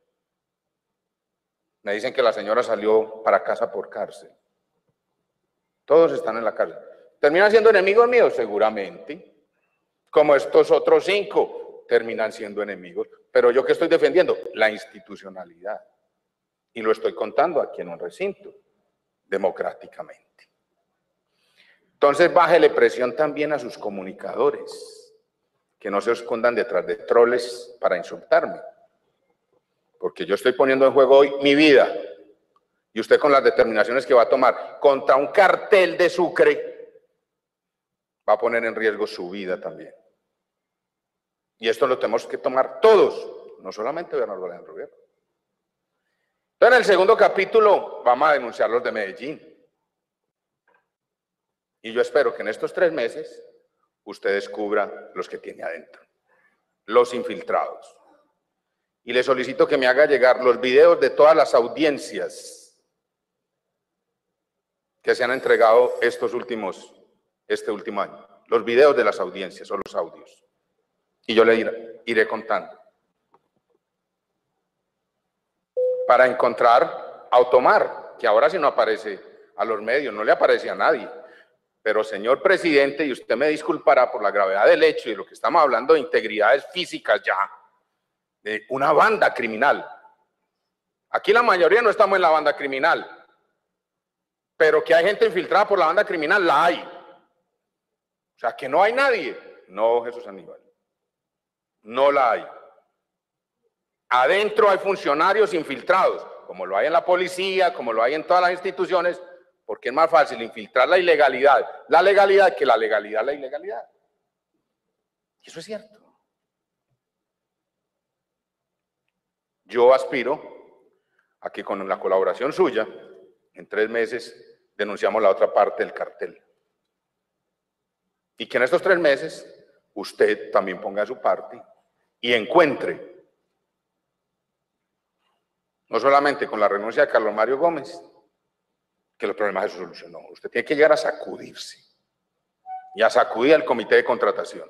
Me dicen que la señora salió para casa por cárcel. Todos están en la cárcel. ¿Terminan siendo enemigos míos? Seguramente. Como estos otros 5 terminan siendo enemigos. Pero yo, ¿qué estoy defendiendo? La institucionalidad. Y lo estoy contando aquí en un recinto, democráticamente. Entonces, bájele presión también a sus comunicadores, que no se escondan detrás de troles para insultarme. Porque yo estoy poniendo en juego hoy mi vida, y usted con las determinaciones que va a tomar contra un cartel de Sucre, va a poner en riesgo su vida también. Y esto lo tenemos que tomar todos, no solamente Bernardo Alejandro Guerra. Entonces, en el segundo capítulo vamos a denunciar los de Medellín. Y yo espero que en estos 3 meses usted descubra los que tiene adentro, los infiltrados. Y le solicito que me haga llegar los videos de todas las audiencias que se han entregado este último año. Los videos de las audiencias o los audios. Y yo le iré contando. Para encontrar a Otomar, que ahora sí no aparece a los medios, no le aparece a nadie. Pero, señor presidente, y usted me disculpará por la gravedad del hecho y de lo que estamos hablando de integridades físicas ya, de una banda criminal. Aquí la mayoría no estamos en la banda criminal, pero que hay gente infiltrada por la banda criminal, la hay. O sea, que no hay nadie. No, Jesús Aníbal. No la hay. Adentro hay funcionarios infiltrados, como lo hay en la policía, como lo hay en todas las instituciones, porque es más fácil infiltrar la ilegalidad que la legalidad, la ilegalidad. Y eso es cierto. Yo aspiro a que con la colaboración suya, en 3 meses, denunciamos la otra parte del cartel. Y que en estos 3 meses, usted también ponga su parte y encuentre no solamente con la renuncia de Carlos Mario Gómez, que los problemas se solucionó. Usted tiene que llegar a sacudirse y a sacudir al comité de contratación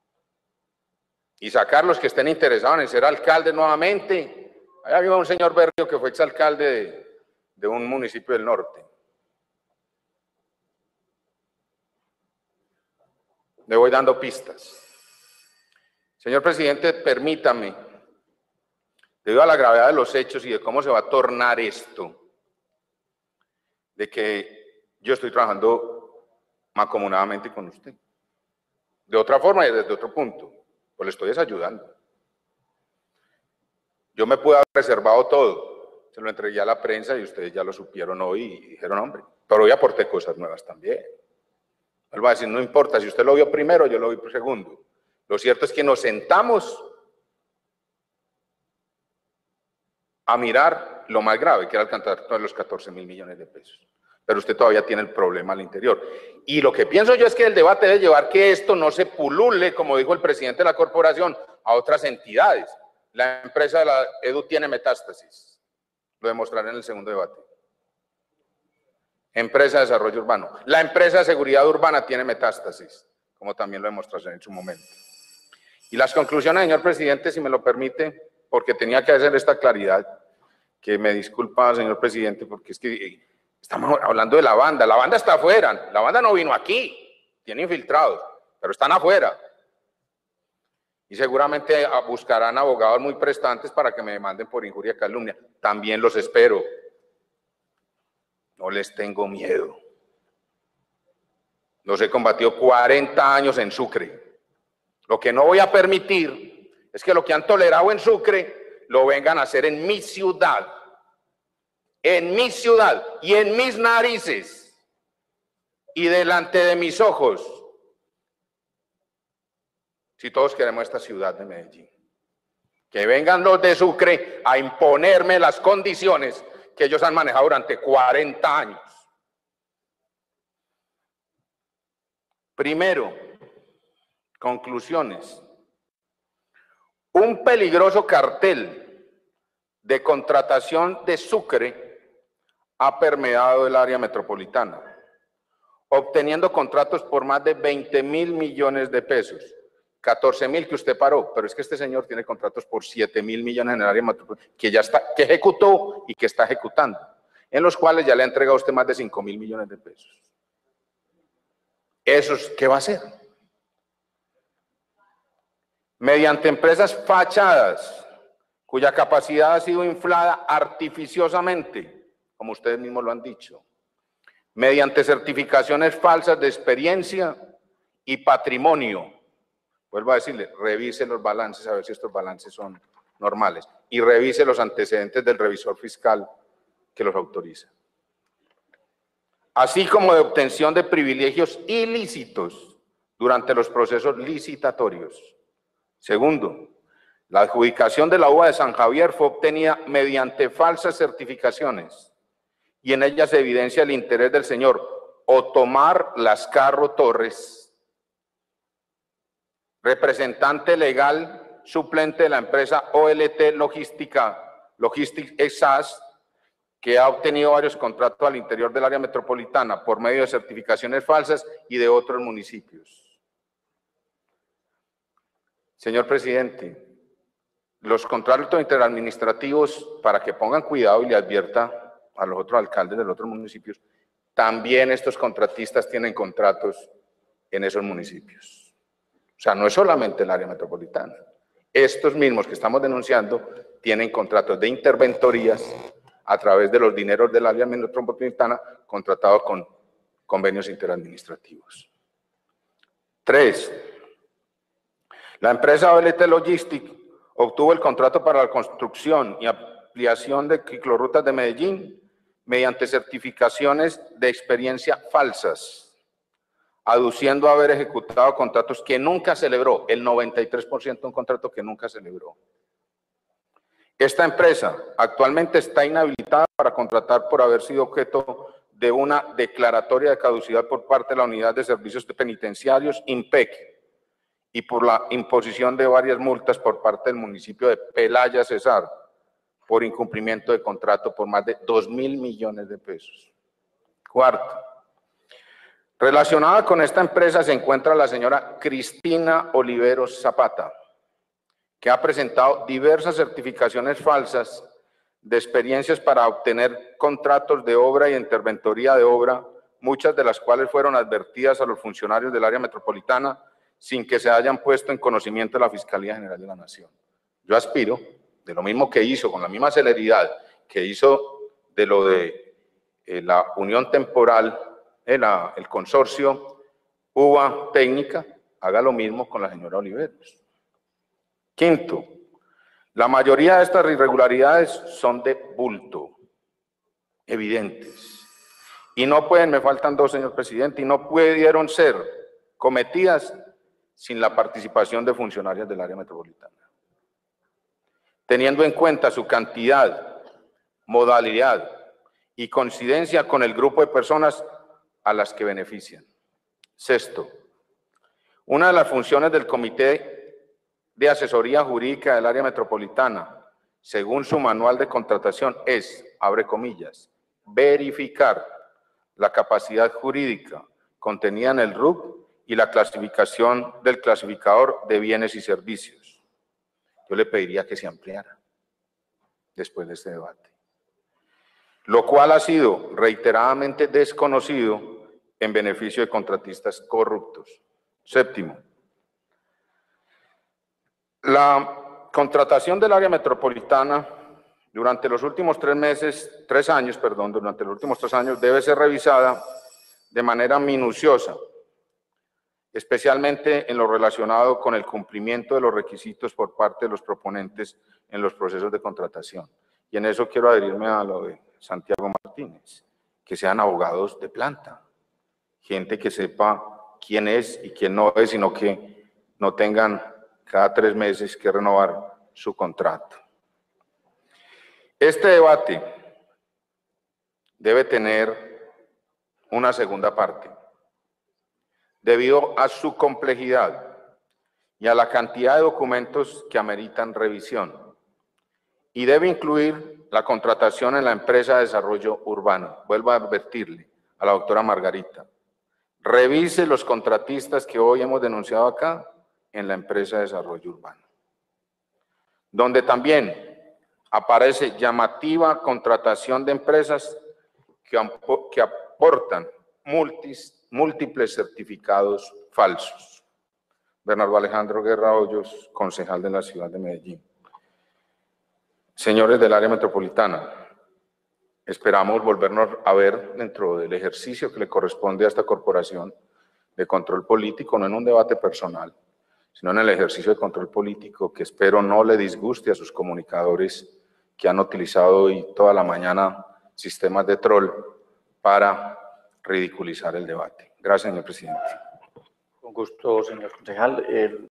y sacar los que estén interesados en ser alcalde nuevamente. Ahí había un señor Berrio que fue exalcalde de un municipio del norte. Le voy dando pistas. Señor presidente, permítame, debido a la gravedad de los hechos y de cómo se va a tornar esto, de que yo estoy trabajando mancomunadamente con usted. De otra forma y desde otro punto, pues le estoy ayudando. Yo me pude haber reservado todo, se lo entregué a la prensa y ustedes ya lo supieron hoy y dijeron, hombre, pero hoy aporté cosas nuevas también. Él va a decir, no importa, si usted lo vio primero, yo lo vi segundo. Lo cierto es que nos sentamos a mirar lo más grave, que era alcanzar todos los 14.000 millones de pesos. Pero usted todavía tiene el problema al interior. Y lo que pienso yo es que el debate debe llevar que esto no se pulule, como dijo el presidente de la corporación, a otras entidades. La empresa de la EDU tiene metástasis. Lo demostraré en el segundo debate. Empresa de desarrollo urbano. La empresa de seguridad urbana tiene metástasis, como también lo demostraré en su momento. Y las conclusiones, señor presidente, si me lo permite, porque tenía que hacer esta claridad, que me disculpa, señor presidente, porque es que estamos hablando de la banda está afuera, la banda no vino aquí, tiene infiltrados, pero están afuera. Y seguramente buscarán abogados muy prestantes para que me demanden por injuria y calumnia. También los espero. No les tengo miedo. Los he combatido 40 años en Sucre. Lo que no voy a permitir es que lo que han tolerado en Sucre lo vengan a hacer en mi ciudad y en mis narices y delante de mis ojos. Si todos queremos esta ciudad de Medellín, que vengan los de Sucre a imponerme las condiciones que ellos han manejado durante 40 años. Primero, conclusiones. Un peligroso cartel de contratación de Sucre ha permeado el área metropolitana, obteniendo contratos por más de 20.000 millones de pesos. 14.000 que usted paró, pero es que este señor tiene contratos por 7.000 millones en el área metropolitana, que ejecutó y que está ejecutando, en los cuales ya le ha entregado a usted más de 5.000 millones de pesos. ¿Esos qué va a hacer? Mediante empresas fachadas, cuya capacidad ha sido inflada artificiosamente, como ustedes mismos lo han dicho, mediante certificaciones falsas de experiencia y patrimonio. Vuelvo a decirle, revise los balances a ver si estos balances son normales y revise los antecedentes del revisor fiscal que los autoriza. Así como de obtención de privilegios ilícitos durante los procesos licitatorios. Segundo, la adjudicación de la uva de San Javier fue obtenida mediante falsas certificaciones y en ellas se evidencia el interés del señor Otomar Lascarro Torres, representante legal suplente de la empresa OLT Logistics SAS, que ha obtenido varios contratos al interior del área metropolitana por medio de certificaciones falsas y de otros municipios. Señor presidente, los contratos interadministrativos, para que pongan cuidado y le advierta a los otros alcaldes de los otros municipios, también estos contratistas tienen contratos en esos municipios. O sea, no es solamente el área metropolitana. Estos mismos que estamos denunciando tienen contratos de interventorías a través de los dineros del área metropolitana contratados con convenios interadministrativos. 3. La empresa OLT Logistics obtuvo el contrato para la construcción y ampliación de ciclorrutas de Medellín mediante certificaciones de experiencia falsas, aduciendo haber ejecutado contratos que nunca celebró, el 93% de un contrato que nunca celebró. Esta empresa actualmente está inhabilitada para contratar por haber sido objeto de una declaratoria de caducidad por parte de la Unidad de Servicios Penitenciarios, INPEC, y por la imposición de varias multas por parte del municipio de Pelaya, Cesar, por incumplimiento de contrato por más de 2.000 millones de pesos. Cuarto, relacionada con esta empresa se encuentra la señora Cristina Oliveros Zapata, que ha presentado diversas certificaciones falsas de experiencias para obtener contratos de obra y interventoría de obra, muchas de las cuales fueron advertidas a los funcionarios del área metropolitana sin que se hayan puesto en conocimiento de la Fiscalía General de la Nación. Yo aspiro, de lo mismo que hizo, con la misma celeridad que hizo de lo de la unión temporal, el consorcio UBA Técnica, haga lo mismo con la señora Oliveros. Quinto, la mayoría de estas irregularidades son de bulto, evidentes. Y no pueden, me faltan dos, señor presidente, y no pudieron ser cometidas sin la participación de funcionarios del área metropolitana. Teniendo en cuenta su cantidad, modalidad y coincidencia con el grupo de personas a las que benefician. Sexto, una de las funciones del Comité de Asesoría Jurídica del Área Metropolitana, según su manual de contratación, es, abre comillas, verificar la capacidad jurídica contenida en el RUC y la clasificación del clasificador de bienes y servicios. Yo le pediría que se ampliara después de este debate, lo cual ha sido reiteradamente desconocido en beneficio de contratistas corruptos. Séptimo, la contratación del área metropolitana durante los últimos 3 años debe ser revisada de manera minuciosa, especialmente en lo relacionado con el cumplimiento de los requisitos por parte de los proponentes en los procesos de contratación. Y en eso quiero adherirme a lo de Santiago Martínez, que sean abogados de planta, gente que sepa quién es y quién no es, sino que no tengan cada 3 meses que renovar su contrato. Este debate debe tener una segunda parte, debido a su complejidad y a la cantidad de documentos que ameritan revisión, y debe incluir la contratación en la empresa de desarrollo urbano. Vuelvo a advertirle a la doctora Margarita, revise los contratistas que hoy hemos denunciado acá en la empresa de desarrollo urbano, donde también aparece llamativa contratación de empresas que aportan múltiples certificados falsos. Bernardo Alejandro Guerra Hoyos, concejal de la ciudad de Medellín. Señores del área metropolitana, esperamos volvernos a ver dentro del ejercicio que le corresponde a esta corporación de control político, no en un debate personal, sino en el ejercicio de control político que espero no le disguste a sus comunicadores que han utilizado hoy toda la mañana sistemas de troll para ridiculizar el debate. Gracias, señor presidente. Con gusto, señor concejal.